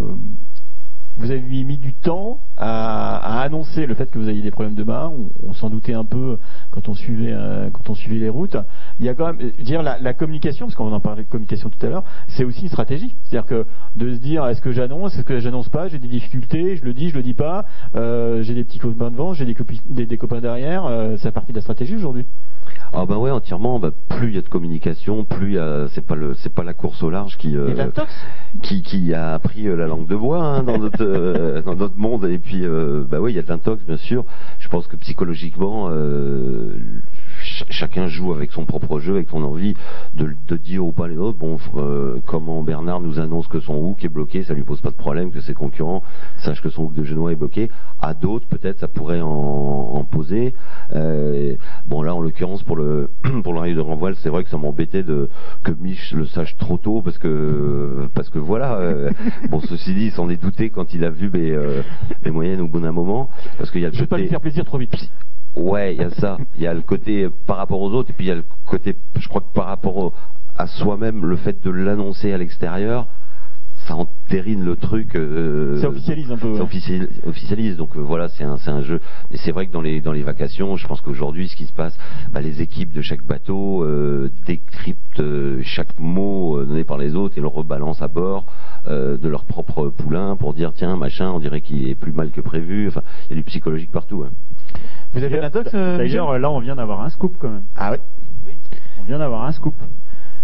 vous avez mis du temps à, à annoncer le fait que vous aviez des problèmes de mât. On, on s'en doutait un peu quand on suivait euh, quand on suivait les routes. Il y a quand même dire la, la communication, parce qu'on en parlait de communication tout à l'heure, c'est aussi une stratégie. C'est-à-dire que de se dire est-ce que j'annonce, est-ce que j'annonce pas, j'ai des difficultés, je le dis, je le dis pas, euh, j'ai des petits copains devant, j'ai des, des, des copains derrière, euh, c'est partie de la stratégie aujourd'hui. Ah bah ouais, entièrement. Bah, plus il y a de communication, plus c'est pas le c'est pas la course au large qui euh, qui qui a appris euh, la langue de bois, hein, dans notre euh, dans notre monde. Et puis euh, bah oui, il y a de l'intox bien sûr. Je pense que psychologiquement euh, ch chacun joue avec son propre jeu, avec son envie de, de dire ou pas les autres. Bon, euh, comment Bernard nous annonce que son hook est bloqué, ça lui pose pas de problème que ses concurrents sachent que son hook de genois est bloqué. À d'autres, peut-être, ça pourrait en, en poser. Euh, bon là, en l'occurrence, pour le pour le rail de renvoi, c'est vrai que ça m'embêtait de que Mich le sache trop tôt parce que parce que voilà. Euh, bon, ceci dit, il s'en est douté quand il a vu mes, euh, mes moyennes au bout d'un moment, parce qu'il y a le Je côté... vais pas lui faire plaisir trop vite. Ouais, il y a ça. Il y a le côté par rapport aux autres, et puis il y a le côté, je crois que par rapport au, à soi-même, le fait de l'annoncer à l'extérieur, ça entérine le truc. Euh, ça officialise un peu. Ça officialise, officialise donc euh, voilà, c'est un, c'est un jeu. Mais c'est vrai que dans les dans les vacations, je pense qu'aujourd'hui, ce qui se passe, bah, les équipes de chaque bateau euh, décryptent euh, chaque mot euh, donné par les autres et le rebalancent à bord euh, de leur propre poulain pour dire tiens machin, on dirait qu'il est plus mal que prévu. Enfin, il y a du psychologique partout. Hein. Vous avez l'intox euh, D'ailleurs, là, on vient d'avoir un scoop quand même. Ah oui. On vient d'avoir un scoop.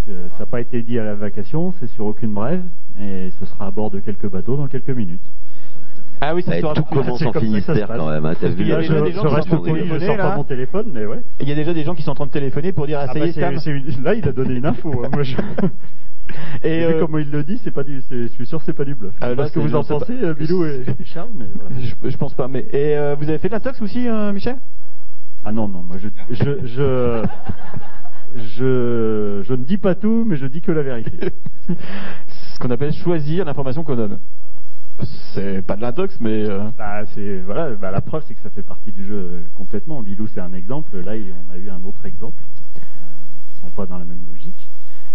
que ça n'a pas été dit à la vacation, c'est sur aucune brève, et ce sera à bord de quelques bateaux dans quelques minutes. Ah oui, ça et sera tout commence en Finistère quand même. Hein, Parce qu'il y a déjà des gens qui sont en train de téléphoner, je sors pas mon téléphone, mais ouais. Il y a déjà des gens qui sont en train de téléphoner pour dire ah, ah ça y est, bah, Sam. Une... Là, il a donné une info. Hein, moi, je... Et euh... vu comment il le dit, c'est pas du, je suis sûr que c'est pas du bluff. Ah, là, parce que vous en pensez, pas... Bilou et Charles, mais voilà. je, je pense pas. Mais et euh, vous avez fait de l'intox aussi, euh, Michel? Ah non, non, moi je, je, je, je, je ne dis pas tout, mais je dis que la vérité. Ce qu'on appelle choisir l'information qu'on donne. C'est pas de l'intox, mais... Euh... Bah, c'est, voilà, bah, la preuve, c'est que ça fait partie du jeu euh, complètement. Bilou, c'est un exemple. Là, on a eu un autre exemple, euh, qui sont pas dans la même logique.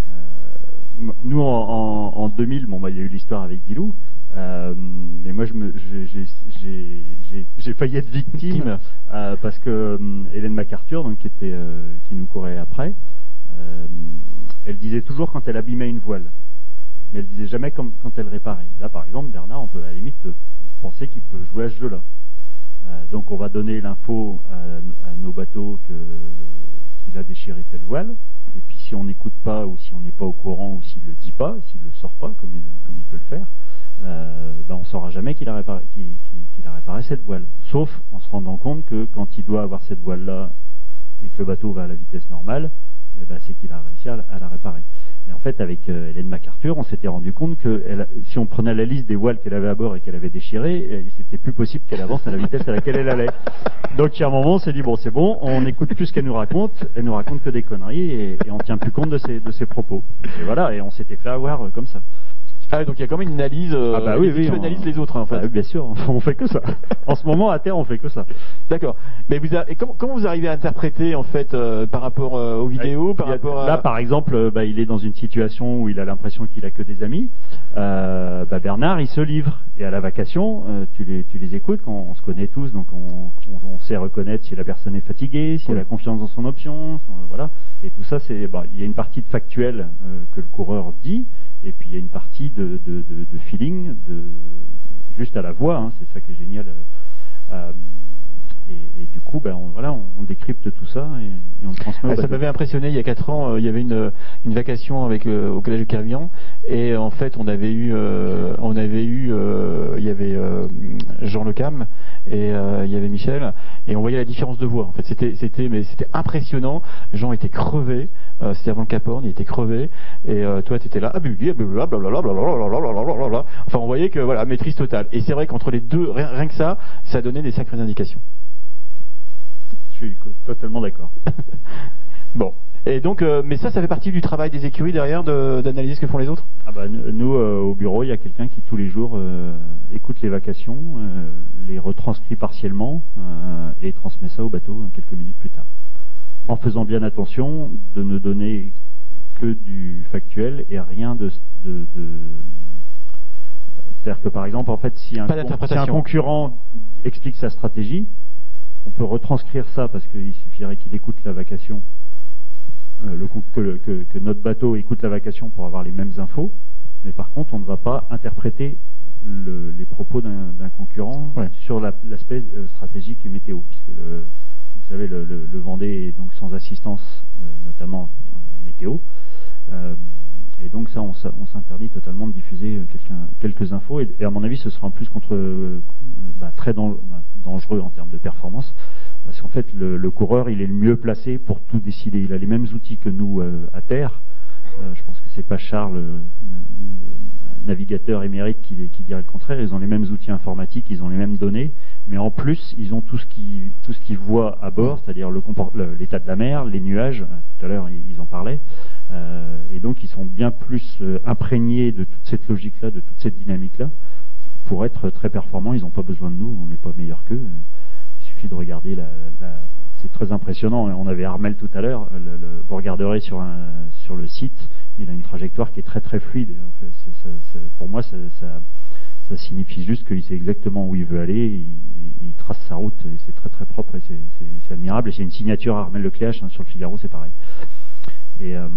Euh, nous, en, en, en deux mille, bon, bah, il y a eu l'histoire avec Bilou, euh, mais moi, je me, j'ai, j'ai, j'ai, j'ai failli être victime, euh, parce que euh, Hélène MacArthur, donc, qui, était, euh, qui nous courait après, euh, elle disait toujours quand elle abîmait une voile, mais elle disait jamais comme quand elle réparait. Là, par exemple, Bernard, on peut à la limite penser qu'il peut jouer à ce jeu-là. Euh, donc, on va donner l'info à, à nos bateaux que, qu'il a déchiré telle voile. Et puis, si on n'écoute pas, ou si on n'est pas au courant, ou s'il le dit pas, s'il le sort pas, comme il, comme il peut le faire, euh, ben, on saura jamais qu'il a réparé, qu'il, qu'il, qu'il a réparé cette voile. Sauf en se rendant compte que quand il doit avoir cette voile-là et que le bateau va à la vitesse normale, eh ben, c'est qu'il a réussi à, à la réparer. Et en fait, avec euh, Hélène MacArthur, on s'était rendu compte que elle, si on prenait la liste des voiles qu'elle avait à bord et qu'elle avait déchirées, c'était plus possible qu'elle avance à la vitesse à laquelle elle allait. Donc, il y a un moment, on s'est dit, bon, c'est bon, on n'écoute plus ce qu'elle nous raconte, elle nous raconte que des conneries, et, et on tient plus compte de ses, de ses propos. Et voilà, et on s'était fait avoir euh, comme ça. Ah, donc il y a quand même une analyse, euh, ah bah oui, oui, tu on analyses les autres, hein, en fait. Ah, bien sûr, on fait que ça. En ce moment, à terre, on fait que ça. D'accord. Mais vous a... et comment, comment vous arrivez à interpréter, en fait, euh, par rapport euh, aux vidéos, par a, rapport à... Là, par exemple, euh, bah, il est dans une situation où il a l'impression qu'il a que des amis. Euh, bah, Bernard, il se livre. Et à la vacation, euh, tu, les, tu les écoutes, quand on se connaît tous, donc on, on, on sait reconnaître si la personne est fatiguée, si oui. elle a confiance dans son option, son, voilà. Et tout ça, c'est, bah, il y a une partie de factuel euh, que le coureur dit. Et puis il y a une partie de, de, de, de feeling, de, de, juste à la voix, hein, c'est ça qui est génial. Euh, et, et du coup, ben, on, voilà, on, on décrypte tout ça et, et on le transmet. Ah, ça m'avait impressionné, il y a quatre ans, euh, il y avait une, une vacation avec, euh, au collège de Kervian, et en fait on avait eu, euh, on avait eu euh, il y avait euh, Jean Le Cam, et euh, il y avait Michel, et on voyait la différence de voix. En fait, c'était, c'était, mais c'était impressionnant. Jean était crevé, euh, c'était avant le Cap Horn, il était crevé, et euh, toi tu étais là, ah blablabla, blablabla. Enfin, on voyait que voilà, maîtrise totale. Et c'est vrai qu'entre les deux, rien, rien que ça, ça donnait des sacrées indications. Je suis totalement d'accord. Bon. Et donc, euh, mais ça, ça fait partie du travail des écuries derrière de, d'analyser ce que font les autres. Ah bah, nous, euh, au bureau, il y a quelqu'un qui tous les jours euh, écoute les vacations, euh, les retranscrit partiellement euh, et transmet ça au bateau euh, quelques minutes plus tard. En faisant bien attention de ne donner que du factuel et rien de... de, de... C'est-à-dire que par exemple, en fait, si un, con... si un concurrent explique sa stratégie, on peut retranscrire ça parce qu'il suffirait qu'il écoute la vacation. Euh, le, que, que, que notre bateau écoute la vacation pour avoir les mêmes infos, mais par contre on ne va pas interpréter le, les propos d'un, d'un concurrent ouais. sur la, l'aspect euh, stratégique et météo, puisque le, vous savez le, le, le Vendée est donc sans assistance, euh, notamment euh, météo, euh, et donc ça on, on s'interdit totalement de diffuser quelques infos, et, et à mon avis ce sera en plus contre, euh, bah, très dan- bah, dangereux en termes de performance. Parce qu'en fait, le, le coureur, il est le mieux placé pour tout décider. Il a les mêmes outils que nous euh, à terre. Euh, je pense que c'est pas Charles, euh, euh, navigateur émérite, qui, qui dirait le contraire. Ils ont les mêmes outils informatiques, ils ont les mêmes données, mais en plus, ils ont tout ce qu'ils tout ce qu'ils voient à bord, c'est-à-dire le comport- le, l'état de la mer, les nuages. Tout à l'heure, ils, ils en parlaient. Euh, et donc, ils sont bien plus euh, imprégnés de toute cette logique-là, de toute cette dynamique-là, pour être très performants. Ils n'ont pas besoin de nous. On n'est pas meilleurs qu'eux. De regarder la, la, c'est très impressionnant. On avait Armel tout à l'heure. Le, le, vous regarderez sur, un, sur le site, il a une trajectoire qui est très très fluide. En fait, c'est, ça, ça, pour moi, ça, ça, ça signifie juste qu'il sait exactement où il veut aller. Il, il trace sa route et c'est très très propre et c'est, c'est, c'est admirable. Et c'est une signature Armel Lecléache, hein, sur le Figaro, c'est pareil. Et euh,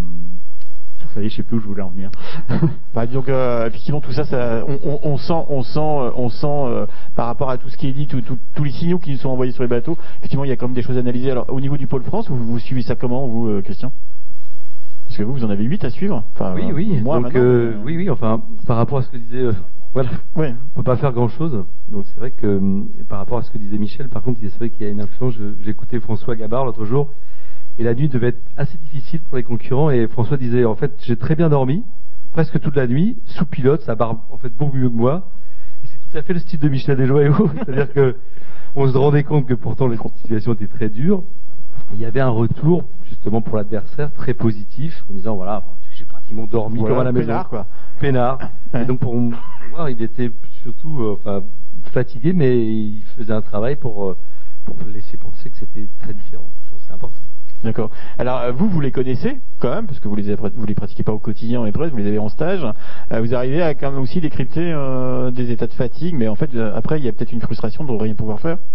ça y est, je sais plus où je voulais en venir. Bah, donc euh, effectivement tout ça, ça on, on, on sent, on sent, on sent euh, par rapport à tout ce qui est dit, tout, tout, tous les signaux qui nous sont envoyés sur les bateaux. Effectivement, il y a quand même des choses à analyser. Alors au niveau du pôle France, vous, vous suivez ça comment, vous, euh, Christian? Parce que vous, vous en avez huit à suivre. Enfin, oui, oui. Moi, donc, euh, oui, oui. Enfin, par rapport à ce que disait, euh, voilà, oui. on peut pas faire grand-chose. Donc c'est vrai que euh, par rapport à ce que disait Michel, par contre, c'est vrai qu'il y a une influence. J'ai écouté François Gabard l'autre jour, et la nuit devait être assez difficile pour les concurrents. Et François disait, en fait, j'ai très bien dormi, presque toute la nuit, sous pilote, ça barre en fait beaucoup mieux que moi. Et c'est tout à fait le style de Michel Desjoyaux, c'est-à-dire que on se rendait compte que pourtant les situations étaient très dures. Il y avait un retour justement pour l'adversaire très positif en disant voilà, j'ai pratiquement dormi voilà, comme à la maison. Peinard, quoi. Peinard. Ouais. Et donc pour moi, il était surtout euh, enfin, fatigué, mais il faisait un travail pour, euh, pour laisser penser que c'était très différent. C'est important. D'accord. Alors vous, vous les connaissez quand même, parce que vous les avez, vous les pratiquez pas au quotidien en épreuve, vous les avez en stage. Euh, vous arrivez à quand même aussi décrypter euh, des états de fatigue, mais en fait euh, après il y a peut-être une frustration de ne rien pouvoir faire.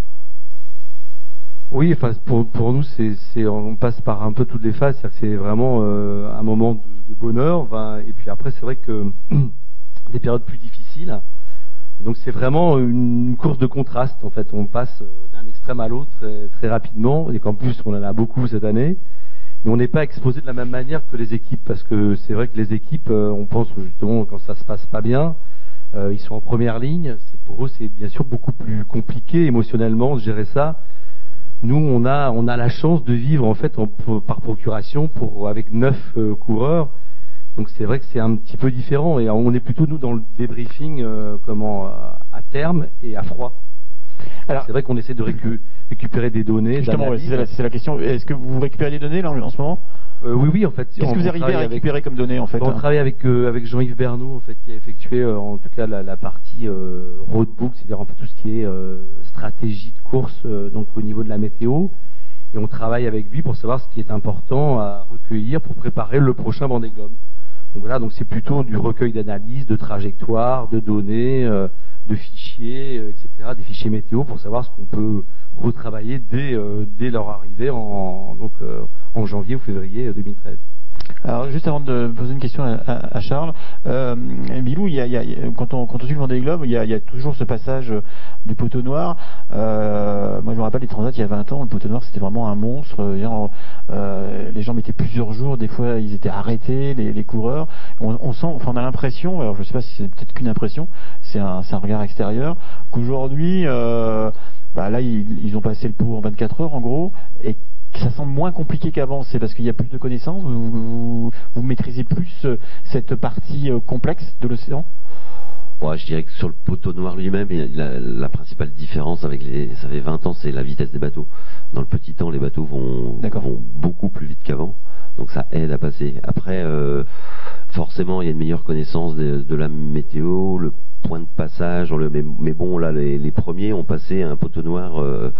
Oui, enfin pour pour nous c'est c'est on passe par un peu toutes les phases, c'est-à-dire que c'est vraiment euh, un moment de, de bonheur, enfin, et puis après c'est vrai que des périodes plus difficiles. Donc c'est vraiment une course de contraste en fait. On passe d'un extrême à l'autre très, très rapidement, et qu'en plus on en a beaucoup cette année. Mais on n'est pas exposé de la même manière que les équipes, parce que c'est vrai que les équipes, euh, on pense justement quand ça se passe pas bien, euh, ils sont en première ligne. C'est, pour eux c'est bien sûr beaucoup plus compliqué émotionnellement de gérer ça. Nous on a on a la chance de vivre en fait en, par procuration pour avec neuf euh, coureurs. Donc c'est vrai que c'est un petit peu différent et on est plutôt nous dans le débriefing euh, comment à terme et à froid. Alors c'est vrai qu'on essaie de récu récupérer des données. Justement, ouais, c'est la, la question. Est-ce que vous récupérez des données là en ce moment? euh, Oui, oui, en fait. Qu'est-ce que vous arrivez à récupérer avec, comme données en fait? On hein travaille avec euh, avec Jean-Yves Bernoux en fait qui a effectué euh, en tout cas la, la partie euh, roadbook, c'est-à-dire en fait tout ce qui est euh, stratégie de course euh, donc au niveau de la météo. Et on travaille avec lui pour savoir ce qui est important à recueillir pour préparer le prochain Vendée Globe. Donc voilà, donc c'est plutôt du recueil d'analyse, de trajectoires, de données, euh, de fichiers, euh, et cetera, des fichiers météo pour savoir ce qu'on peut retravailler dès, euh, dès leur arrivée en, donc, euh, en janvier ou février deux mille treize. Alors juste avant de poser une question à, à, à Charles, euh, Milou, il y a, il y a, quand, on, quand on suit le Vendée Globe, il y, a, il y a toujours ce passage du poteau noir. Euh, moi je me rappelle les transats il y a vingt ans, le poteau noir c'était vraiment un monstre. Euh, les gens mettaient plusieurs jours, des fois ils étaient arrêtés, les, les coureurs. On, on sent, enfin on a l'impression, alors je ne sais pas si c'est peut-être qu'une impression, c'est un, un regard extérieur, qu'aujourd'hui, euh, bah là ils, ils ont passé le pot en vingt-quatre heures en gros, et ça semble moins compliqué qu'avant. C'est parce qu'il y a plus de connaissances, vous, vous, vous maîtrisez plus euh, cette partie euh, complexe de l'océan? Ouais, je dirais que sur le poteau noir lui-même, la, la principale différence avec les, ça fait vingt ans, c'est la vitesse des bateaux. Dans le petit temps, les bateaux vont, vont beaucoup plus vite qu'avant, donc ça aide à passer. Après, euh, forcément, il y a une meilleure connaissance de, de la météo, le point de passage, le, mais, mais bon, là, les, les premiers ont passé un poteau noir euh,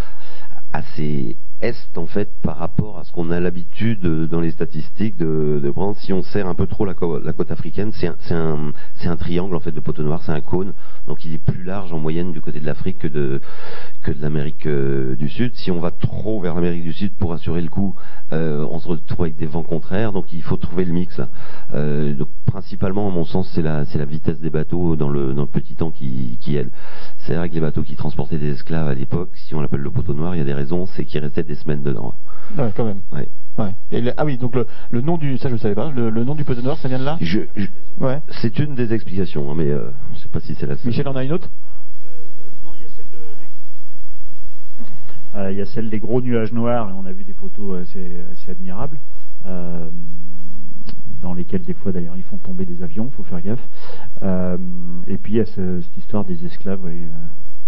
assez est en fait par rapport à ce qu'on a l'habitude dans les statistiques de, de prendre. Si on serre un peu trop la, co la côte africaine, c'est un, un, un triangle en fait de poteau noir, c'est un cône, donc il est plus large en moyenne du côté de l'Afrique que de, que de l'Amérique euh, du Sud. Si on va trop vers l'Amérique du Sud pour assurer le coup, euh, on se retrouve avec des vents contraires, donc il faut trouver le mix. Euh, donc principalement à mon sens c'est la, la vitesse des bateaux dans le, dans le petit temps qui, qui aide. C'est vrai que les bateaux qui transportaient des esclaves à l'époque, si on l'appelle le poteau noir, il y a des raisons, c'est qu'ils restaient des semaines dedans. Ouais, quand même. Ouais. Ouais. Et le, ah oui, donc le, le nom du, ça je ne savais pas, le, le nom du poteau noir, ça vient de là? je, je, ouais. C'est une des explications, hein, mais euh, je ne sais pas si c'est la seule. Michel en a une autre? euh, Non, il y a celle de, des... Euh, il y a celle des gros nuages noirs, et on a vu des photos assez, assez admirables, euh, dans lesquelles des fois d'ailleurs ils font tomber des avions, il faut faire gaffe. Euh, et puis il y a ce, cette histoire des esclaves, oui, euh,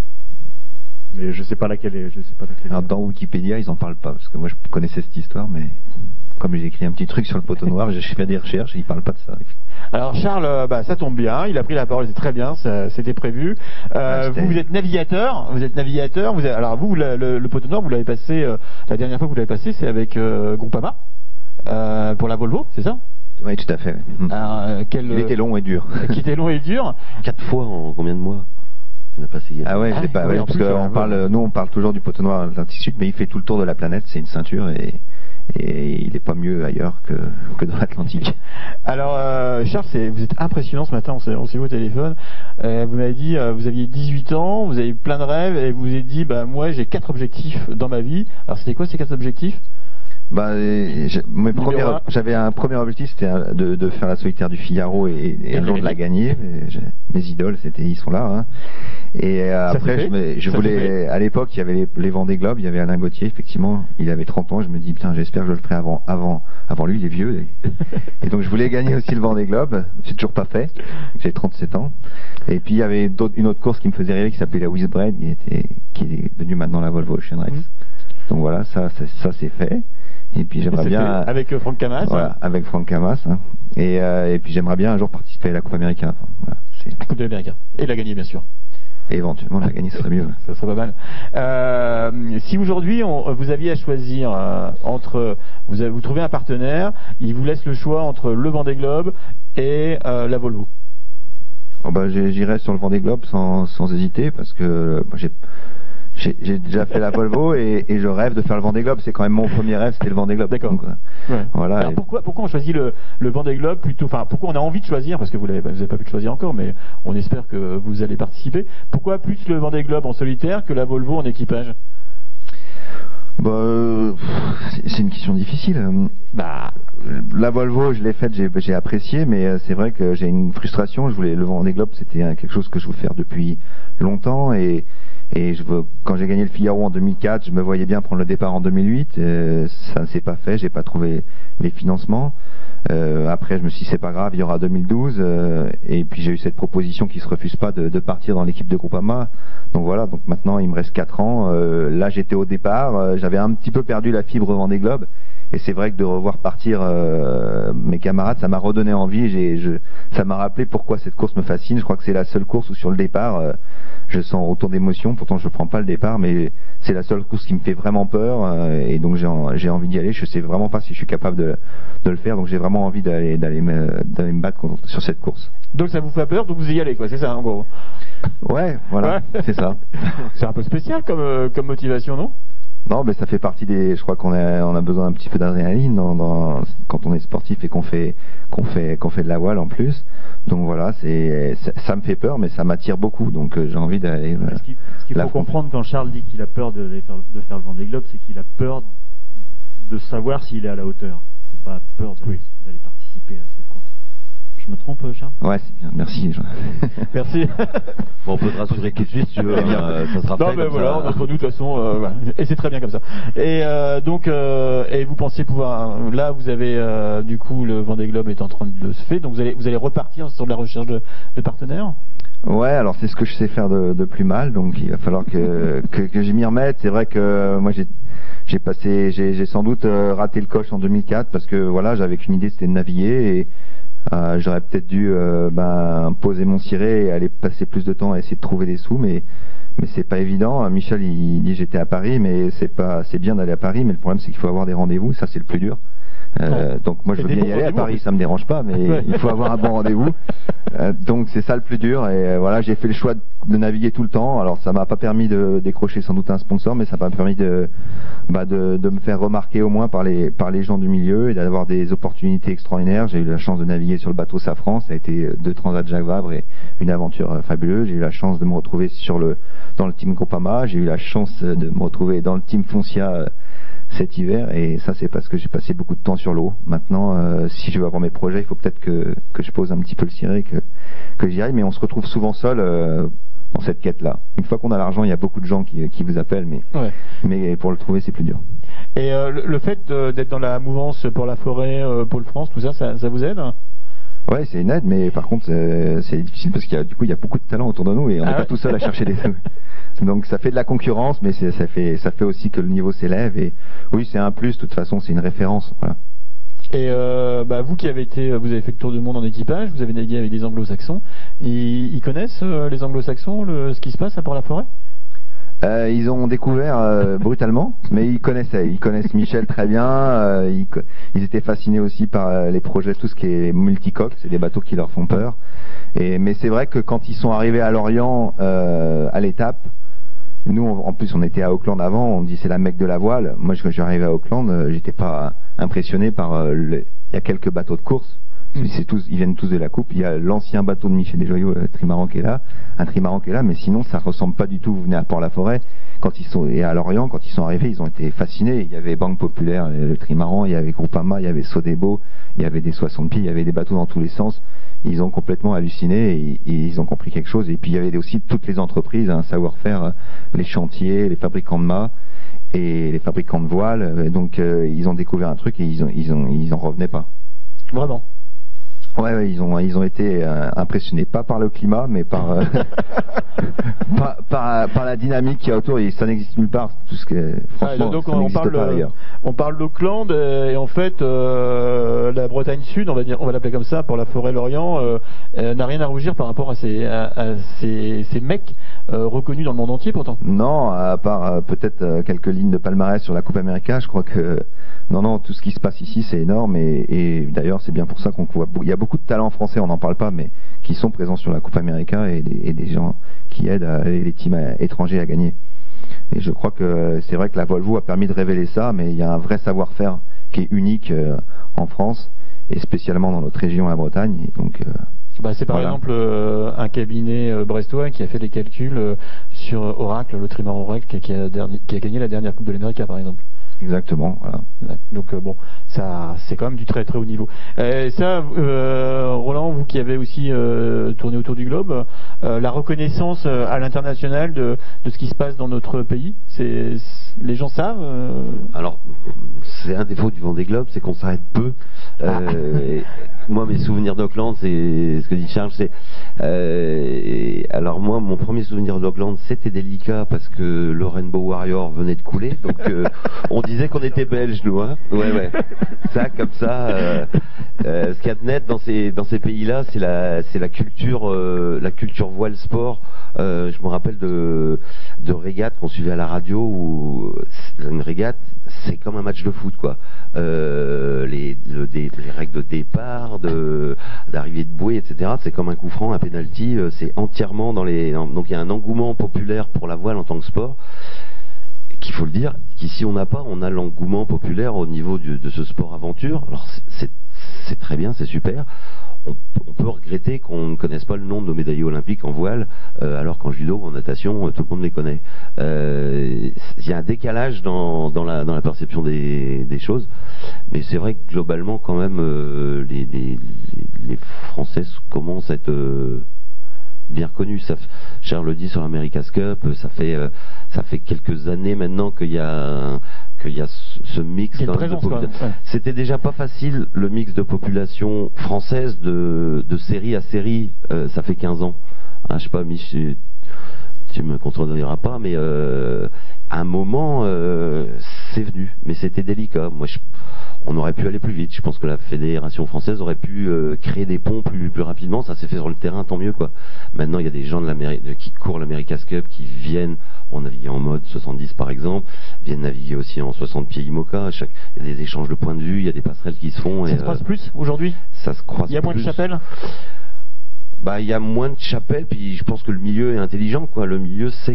mais je sais pas laquelle est. Je sais pas laquelle. Alors, dans Wikipédia, ils en parlent pas, parce que moi je connaissais cette histoire, mais comme j'ai écrit un petit truc sur le poteau noir, j'ai fait des recherches et ils parlent pas de ça. Alors Charles, bah, ça tombe bien, il a pris la parole, c'est très bien, c'était prévu. Euh, vous, vous êtes navigateur, vous êtes navigateur. Vous avez, alors vous, le, le, le poteau noir, vous l'avez passé euh, la dernière fois que vous l'avez passé, c'est avec euh, Groupama euh, pour la Volvo, c'est ça? Oui, tout à fait. Oui. Alors, euh, quel, il était long et dur. Qui était long et dur. Quatre fois en combien de mois? On a passé hier. Ah ouais, ah, pas, ouais, parce que on parle, nous on parle toujours du poteau noir Atlantique Sud, mais il fait tout le tour de la planète, c'est une ceinture et, et il n'est pas mieux ailleurs que, que dans l'Atlantique. Alors euh, Charles, vous êtes impressionnant ce matin, on s'est vu au téléphone, euh, vous m'avez dit, euh, vous aviez dix-huit ans, vous avez plein de rêves et vous vous êtes dit, bah moi j'ai quatre objectifs dans ma vie. Alors c'était quoi ces quatre objectifs? Bah, j'avais un premier objectif, c'était de, de faire la solitaire du Figaro et, et un jour de la gagner. Mes idoles, c'était, ils sont là. Hein. Et euh, après, je, me, je voulais, à l'époque, il y avait les, les Vendée Globe, il y avait Alain Gauthier, effectivement, il avait trente ans. Je me dis, putain, j'espère que je le ferai avant, avant, avant lui, il est vieux. Et, et donc, je voulais gagner aussi le Vendée Globe. J'ai toujours pas fait. J'ai trente-sept ans. Et puis, il y avait une autre course qui me faisait rêver, qui s'appelait la Whizbread, qui était, qui est devenue maintenant la Volvo Ocean Race. Mmh. Donc voilà, ça, ça, ça c'est fait. Et puis j'aimerais bien avec euh, Franck Camas. Voilà, hein. avec Franck Camas. Hein. Et, euh, et puis j'aimerais bien un jour participer à la Coupe américaine. Enfin, voilà, la Coupe américaine. Et la gagner bien sûr. Et éventuellement la gagner, ce serait mieux. Ça serait pas mal. Euh, si aujourd'hui vous aviez à choisir euh, entre vous, avez, vous trouvez un partenaire, il vous laisse le choix entre le Vendée Globe et euh, la Volvo. Oh bah, j'irais sur le Vendée Globe sans, sans hésiter parce que moi, j'ai J'ai déjà fait la Volvo et, et je rêve de faire le Vendée Globe. C'est quand même mon premier rêve, c'était le Vendée Globe. D'accord. Ouais. Voilà. Alors pourquoi, pourquoi on choisit le, le Vendée Globe plutôt, enfin pourquoi on a envie de choisir, parce que vous n'avez pas pu le choisir encore, mais on espère que vous allez participer. Pourquoi plus le Vendée Globe en solitaire que la Volvo en équipage? Bah, euh, c'est une question difficile. Bah, la Volvo, je l'ai faite, j'ai apprécié, mais c'est vrai que j'ai une frustration. Je voulais le Vendée Globe, c'était quelque chose que je voulais faire depuis longtemps et Et je veux, quand j'ai gagné le Figaro en deux mille quatre, je me voyais bien prendre le départ en deux mille huit. Euh, ça ne s'est pas fait, j'ai pas trouvé les financements. Euh, après, je me suis dit c'est pas grave, il y aura deux mille douze. Euh, et puis j'ai eu cette proposition qui se refuse pas de, de partir dans l'équipe de Groupama. Donc voilà, donc maintenant il me reste quatre ans. Euh, là j'étais au départ, euh, j'avais un petit peu perdu la fibre Vendée Globe. Et c'est vrai que de revoir partir euh, mes camarades, ça m'a redonné envie. J'ai, je, ça m'a rappelé pourquoi cette course me fascine. Je crois que c'est la seule course où sur le départ, euh, je sens autant d'émotion. Pourtant, je ne prends pas le départ, mais c'est la seule course qui me fait vraiment peur. Euh, et donc, j'ai, j'ai envie d'y aller. Je ne sais vraiment pas si je suis capable de, de le faire. Donc, j'ai vraiment envie d'aller, d'aller, me, d'aller me battre contre, sur cette course. Donc, ça vous fait peur, donc vous y allez, quoi. C'est ça, en gros. Ouais, voilà, ouais. C'est ça. C'est un peu spécial comme, euh, comme motivation, non ? Non, mais ça fait partie des. Je crois qu'on a, on a besoin un petit peu d'adrénaline dans, dans, quand on est sportif et qu'on fait, qu'on fait, qu'on fait de la voile en plus. Donc voilà, c'est, ça me fait peur, mais ça m'attire beaucoup. Donc euh, j'ai envie d'aller. Euh, ce qu'il, ce qu'il faut comprendre quand Charles dit qu'il a peur de faire, de faire le Vendée Globe, c'est qu'il a peur de savoir s'il est à la hauteur. C'est pas peur de, oui. d'aller participer à cette course. Je me trompe, Charles? Ouais, c'est bien. Merci. Merci. Bon, on peut te rassurer que si tu veux, euh, ça sera non, fait. Mais comme voilà, ça. entre nous, de toute façon, euh, ouais. Et c'est très bien comme ça. Et euh, donc, euh, et vous pensez pouvoir. Là, vous avez euh, du coup, le Vendée Globe est en train de se faire. Donc, vous allez, vous allez repartir sur de la recherche de, de partenaires. Ouais, alors c'est ce que je sais faire de, de plus mal, donc il va falloir que que, que j'y m'y remette. C'est vrai que moi j'ai j'ai passé, j'ai, j'ai sans doute raté le coche en deux mille quatre parce que voilà, j'avais qu'une idée, c'était de naviguer et Euh, j'aurais peut-être dû euh, ben, poser mon ciré et aller passer plus de temps à essayer de trouver des sous, mais mais c'est pas évident. Michel il dit j'étais à Paris, mais c'est pas, c'est bien d'aller à Paris, mais le problème c'est qu'il faut avoir des rendez-vous, ça c'est le plus dur. Euh, donc moi je veux bien y aller à Paris, ça me dérange pas, mais ouais. il faut avoir un bon rendez-vous. Euh, donc c'est ça le plus dur. Et euh, voilà, j'ai fait le choix de, de naviguer tout le temps. Alors ça m'a pas permis de décrocher sans doute un sponsor, mais ça m'a permis de, bah, de de me faire remarquer au moins par les par les gens du milieu et d'avoir des opportunités extraordinaires. J'ai eu la chance de naviguer sur le bateau Safran, ça a été deux transats Jacques Vabre et une aventure euh, fabuleuse. J'ai eu la chance de me retrouver sur le dans le team Groupama. J'ai eu la chance de me retrouver dans le team Foncia euh, cet hiver, et ça c'est parce que j'ai passé beaucoup de temps sur l'eau. Maintenant, euh, si je veux avoir mes projets, il faut peut-être que, que je pose un petit peu le ciré, que, que j'y aille, mais on se retrouve souvent seul euh, dans cette quête-là. Une fois qu'on a l'argent, il y a beaucoup de gens qui, qui vous appellent, mais, ouais. mais pour le trouver, c'est plus dur. Et euh, le, le fait de, d'être dans la mouvance pour la forêt, euh, Pôle France, tout ça, ça, ça vous aide ? Ouais, c'est une aide, mais par contre, euh, c'est difficile parce qu'il y a, du coup, il y a beaucoup de talents autour de nous et on n'est ah pas ouais. tout seul à chercher des sous. Donc ça fait de la concurrence, mais c'est, ça fait ça fait aussi que le niveau s'élève. Et oui, c'est un plus. De toute façon, c'est une référence. Voilà. Et euh, bah, vous qui avez été, vous avez fait le tour du monde en équipage, vous avez navigué avec des Anglo-Saxons. Ils, ils connaissent euh, les Anglo-Saxons le, ce qui se passe à Port-la-Forêt ? Euh, ils ont découvert euh, brutalement, mais ils connaissaient. Ils connaissent Michel très bien. Euh, ils, ils étaient fascinés aussi par euh, les projets, tout ce qui est multicoque. C'est des bateaux qui leur font peur. Et mais c'est vrai que quand ils sont arrivés à Lorient euh, à l'étape, nous on, en plus on était à Auckland avant. On dit c'est la Mecque de la voile. Moi quand je suis arrivé à Auckland, euh, j'étais pas impressionné par. Euh, le, il y a quelques bateaux de course, C'est tous, ils viennent tous de la coupe. Il y a l'ancien bateau de Michel Desjoyaux, le trimaran qui est là, un trimaran qui est là, mais sinon ça ressemble pas du tout. Vous venez à Port-la-Forêt, quand ils sont et à Lorient, quand ils sont arrivés, ils ont été fascinés. Il y avait Banque Populaire, le trimaran, il y avait Groupama, il y avait Sodebo, il y avait des soixante pieds, il y avait des bateaux dans tous les sens. Ils ont complètement halluciné et, et ils ont compris quelque chose. Et puis il y avait aussi toutes les entreprises, un savoir-faire, les chantiers, les fabricants de mâts et les fabricants de voiles. Donc euh, ils ont découvert un truc et ils ont, ils ont, ils en revenaient pas. Vraiment. Ouais, ouais, ils ont, ils ont été euh, impressionnés, pas par le climat, mais par, euh, par, par, par la dynamique qu'il y a autour. Et ça n'existe nulle part. Tout ce que, franchement, ah, donc ça on n'existe parle, pas ailleurs. On parle d'Auckland et en fait euh, la Bretagne Sud, on va dire, on va l'appeler comme ça, pour la forêt Lorient, euh, euh, n'a rien à rougir par rapport à ces, à, à ces, ces mecs euh, reconnus dans le monde entier pourtant. Non, à part euh, peut-être euh, quelques lignes de palmarès sur la Coupe América, je crois que non, non, tout ce qui se passe ici c'est énorme et, et d'ailleurs c'est bien pour ça qu'on voit. Il y a beaucoup de talents français, on n'en parle pas, mais qui sont présents sur la Coupe América et, et des gens qui aident à, les teams étrangers à gagner. Et je crois que c'est vrai que la Volvo a permis de révéler ça, mais il y a un vrai savoir-faire qui est unique euh, en France et spécialement dans notre région, la Bretagne. Et donc, euh, bah, c'est par voilà. exemple euh, un cabinet euh, brestois qui a fait les calculs euh, sur Oracle, le trimaran Oracle, qui a, dernier, qui a gagné la dernière Coupe de l'Amérique, par exemple. Exactement, voilà. Donc euh, bon, ça, c'est quand même du très très haut niveau. Et ça, euh, Roland, vous qui avez aussi euh, tourné autour du globe, euh, la reconnaissance euh, à l'international de, de ce qui se passe dans notre pays, c'est, les gens savent euh... Alors, c'est un défaut du Vendée Globe, c'est qu'on s'arrête peu. Euh, ah. Moi, mes souvenirs d'Auckland, c'est ce que dit Charles, c'est euh, alors moi, mon premier souvenir d'Auckland, c'était délicat parce que le Rainbow Warrior venait de couler, donc euh, on disait qu'on était belges, nous, hein. Ouais, ouais. Ça, comme ça. Euh, euh, ce qu'il y a de net dans ces dans ces pays-là, c'est la c'est la culture euh, la culture voile sport. Euh, je me rappelle de de régates qu'on suivait à la radio où une régate, c'est comme un match de foot, quoi. Euh, les, le, des, les règles de départ, de d'arrivée de bouée, et cetera. C'est comme un coup franc, un penalty. C'est entièrement dans les. Donc il y a un engouement populaire pour la voile en tant que sport. Qu'il faut le dire, qu'ici on n'a pas, on a l'engouement populaire au niveau du, de ce sport aventure. Alors c'est, c'est très bien, c'est super. On, on peut regretter qu'on ne connaisse pas le nom de nos médaillés olympiques en voile, euh, alors qu'en judo ou en natation, euh, tout le monde les connaît. Il euh, y a un décalage dans, dans, la, dans la perception des, des choses, mais c'est vrai que globalement, quand même, euh, les, les, les Français commencent à être euh, bien reconnus. Ça, Charles le dit sur l'America's Cup, ça fait, euh, ça fait quelques années maintenant qu'il y a un, qu'il y a ce mix quand même de population. Ouais. C'était déjà pas facile le mix de population française de, de série à série, euh, ça fait quinze ans. Ah, je sais pas, Michel, tu me contrediras pas, mais euh, à un moment euh, c'est venu, mais c'était délicat. Moi, je, on aurait pu aller plus vite. Je pense que la fédération française aurait pu euh, créer des ponts plus, plus rapidement. Ça s'est fait sur le terrain, tant mieux, quoi. Maintenant, il y a des gens de de, qui courent l'America's Cup, qui viennent, on naviguer en mode soixante-dix par exemple, viennent naviguer aussi en soixante pieds IMOCA. Chaque, il y a des échanges de points de vue, il y a des passerelles qui se font. Ça et, se croise euh, plus aujourd'hui? Ça se croise plus. Il y a moins plus. de chapelles? Bah, il y a moins de chapelles, puis je pense que le milieu est intelligent, quoi. Le milieu sait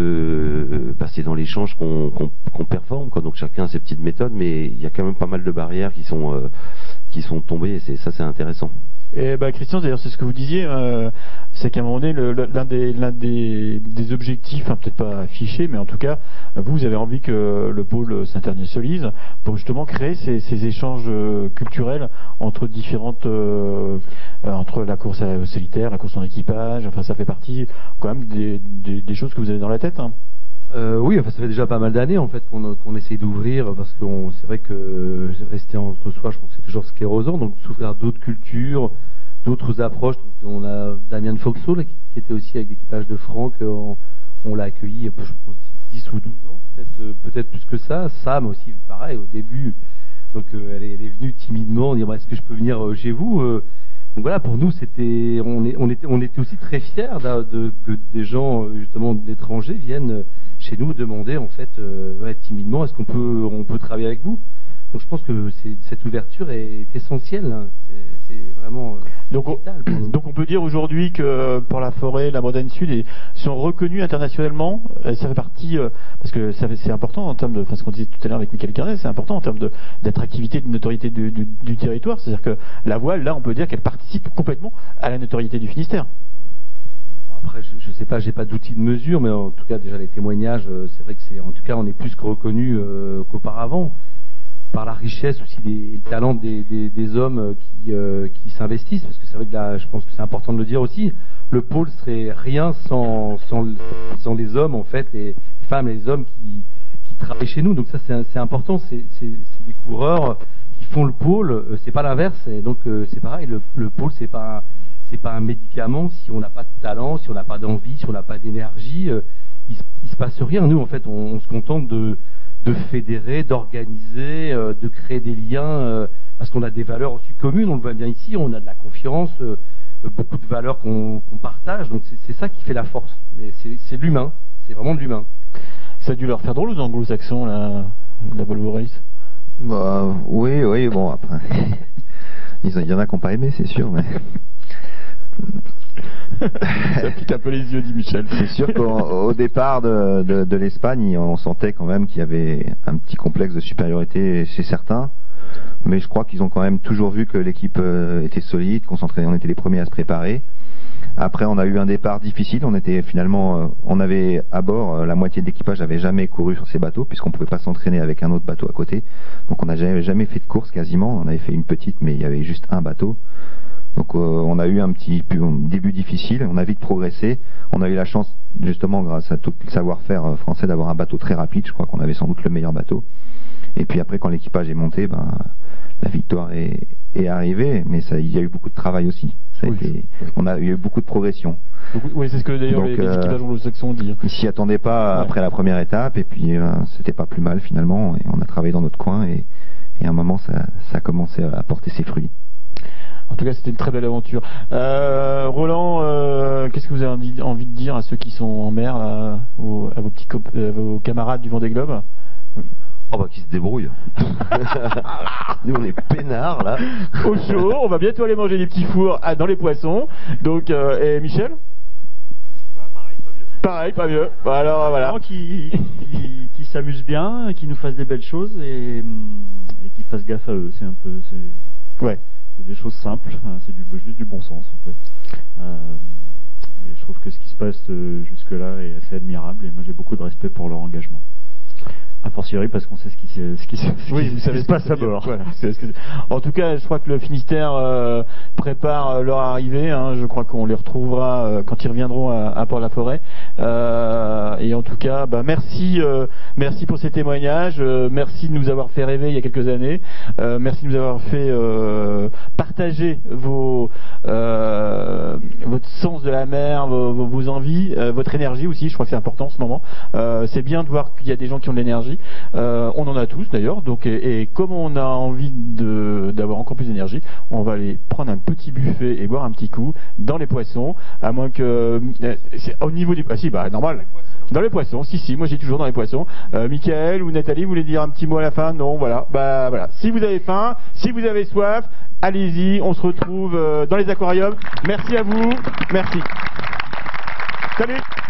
que bah, c'est dans l'échange qu'on qu'on qu'on performe, quoi. Donc chacun a ses petites méthodes, mais il y a quand même pas mal de barrières qui sont euh, qui sont tombées. Et c'est ça, c'est intéressant. Et bah Christian, d'ailleurs, c'est ce que vous disiez, euh, c'est qu'à un moment donné, le, l'un des l'un des, des objectifs, hein, peut-être pas affichés, mais en tout cas, vous, vous avez envie que le pôle s'internationalise pour justement créer ces, ces échanges euh, culturels entre différentes, euh, euh, entre la course à solitaire, la course en équipage. Enfin, ça fait partie quand même des, des, des choses que vous avez dans la tête. Hein. Euh, oui, enfin, ça fait déjà pas mal d'années en fait qu'on, qu'on essaye d'ouvrir, parce que on, c'est vrai que rester entre soi, je pense que c'est toujours sclérosant, donc s'ouvrir à d'autres cultures, d'autres approches. Donc, on a Damien Foxo là, qui, qui était aussi avec l'équipage de Franck, on, on l'a accueilli, je pense, dix ou douze ans, peut-être, peut-être plus que ça. Sam aussi, pareil, au début, donc euh, elle, est, elle est venue timidement dire bah, est-ce que je peux venir euh, chez vous euh, Donc voilà, pour nous, c'était, on, est, on, était, on était aussi très fiers de, de, que des gens justement d'étrangers viennent chez nous demander en fait euh, ouais, timidement est-ce qu'on peut, on peut travailler avec vous. Donc je pense que c'est, cette ouverture est essentielle. Hein. C'est, c'est vraiment. Euh... Donc on, donc on peut dire aujourd'hui que pour la forêt, la Bretagne Sud ils sont reconnus internationalement. Ça fait partie, parce que c'est important en termes de, enfin ce qu'on disait tout à l'heure avec Michael Carnet, c'est important en termes d'attractivité, de, de notoriété du, du, du territoire. C'est-à-dire que la voile, là, on peut dire qu'elle participe complètement à la notoriété du Finistère. Après, je ne sais pas, j'ai pas d'outils de mesure, mais en tout cas déjà les témoignages, c'est vrai que c'est, en tout cas, on est plus que reconnu euh, qu'auparavant. Par la richesse aussi des le talent des, des, des hommes qui, euh, qui s'investissent, parce que c'est vrai que là, je pense que c'est important de le dire aussi, le pôle serait rien sans, sans, sans les hommes, en fait, les femmes et les hommes qui, qui travaillent chez nous. Donc ça, c'est important, c'est des coureurs qui font le pôle, c'est pas l'inverse, et donc euh, c'est pareil, le, le pôle, c'est pas, c'est pas un médicament. Si on n'a pas de talent, si on n'a pas d'envie, si on n'a pas d'énergie, euh, il, il se passe rien. Nous, en fait, on, on se contente de de fédérer, d'organiser, euh, de créer des liens, euh, parce qu'on a des valeurs aussi communes, on le voit bien ici, on a de la confiance, euh, beaucoup de valeurs qu'on qu'on partage, donc c'est ça qui fait la force. Mais c'est de l'humain, c'est vraiment de l'humain. Ça a dû leur faire drôle aux anglo-saxons, la, la Volvo Race. Bah, oui, oui, bon, après, il y en a qui n'ont pas aimé, c'est sûr, mais... Ça pique un peu les yeux, dit Michel. C'est sûr qu'au départ de, de, de l'Espagne, on sentait quand même qu'il y avait un petit complexe de supériorité chez certains, mais je crois qu'ils ont quand même toujours vu que l'équipe était solide, qu'on on était les premiers à se préparer. Après, on a eu un départ difficile. On était finalement, on avait à bord la moitié de l'équipage n'avait jamais couru sur ces bateaux puisqu'on pouvait pas s'entraîner avec un autre bateau à côté. Donc on n'a jamais, jamais fait de course quasiment. On avait fait une petite, mais il y avait juste un bateau. Donc euh, on a eu un petit début difficile, on a vite progressé, on a eu la chance justement grâce à tout le savoir-faire français d'avoir un bateau très rapide, je crois qu'on avait sans doute le meilleur bateau. Et puis après quand l'équipage est monté, ben, la victoire est, est arrivée, mais ça, il y a eu beaucoup de travail aussi. Ça a oui. été, on a eu beaucoup de progression. Beaucoup, oui, c'est ce que d'ailleurs les, les euh, équipages anglo-saxons ont dit. Ils s'y attendaient pas ouais. après la première étape, et puis euh, c'était pas plus mal finalement, et on a travaillé dans notre coin, et, et à un moment ça, ça a commencé à porter ses fruits. En tout cas, c'était une très belle aventure. Euh, Roland, euh, qu'est-ce que vous avez envie de dire à ceux qui sont en mer, là, aux, à vos petits à vos camarades du Vendée Globe? Oh bah qui se débrouillent. Nous on est peinards là. Au chaud, on va bientôt aller manger des petits fours à, dans les poissons. Donc, euh, et Michel? Bah, pareil, pas mieux. Pareil, pas mieux. Bah, alors voilà. Qui, qui, qui s'amusent bien, qui nous fassent des belles choses et, et qui fassent gaffe à eux. C'est un peu. Ouais. C'est des choses simples, c'est du, juste du bon sens en fait. Euh, et je trouve que ce qui se passe euh, jusque-là est assez admirable et moi j'ai beaucoup de respect pour leur engagement. A fortiori parce qu'on sait ce qui, ce qui, ce oui, qui, vous ce savez qui se passe à bord. Voilà, c'est, c'est, en tout cas, je crois que le Finistère euh, prépare leur arrivée. Hein, je crois qu'on les retrouvera euh, quand ils reviendront à, à Port-la-Forêt. Euh, et en tout cas, bah, merci, euh, merci pour ces témoignages. Euh, merci de nous avoir fait rêver il y a quelques années. Euh, merci de nous avoir fait euh, partager vos, euh, votre sens de la mer, vos, vos, vos envies, euh, votre énergie aussi. Je crois que c'est important en ce moment. Euh, c'est bien de voir qu'il y a des gens qui ont de l'énergie. Euh, on en a tous d'ailleurs, donc et, et comme on a envie d'avoir encore plus d'énergie, on va aller prendre un petit buffet et boire un petit coup dans les poissons, à moins que euh, au niveau des ah si bah normal dans les poissons, si si moi j'ai toujours dans les poissons. Euh, Michael ou Nathalie, vous voulez dire un petit mot à la fin? Non, voilà, bah voilà. Si vous avez faim, si vous avez soif, allez-y, on se retrouve euh, dans les aquariums. Merci à vous, merci. Salut.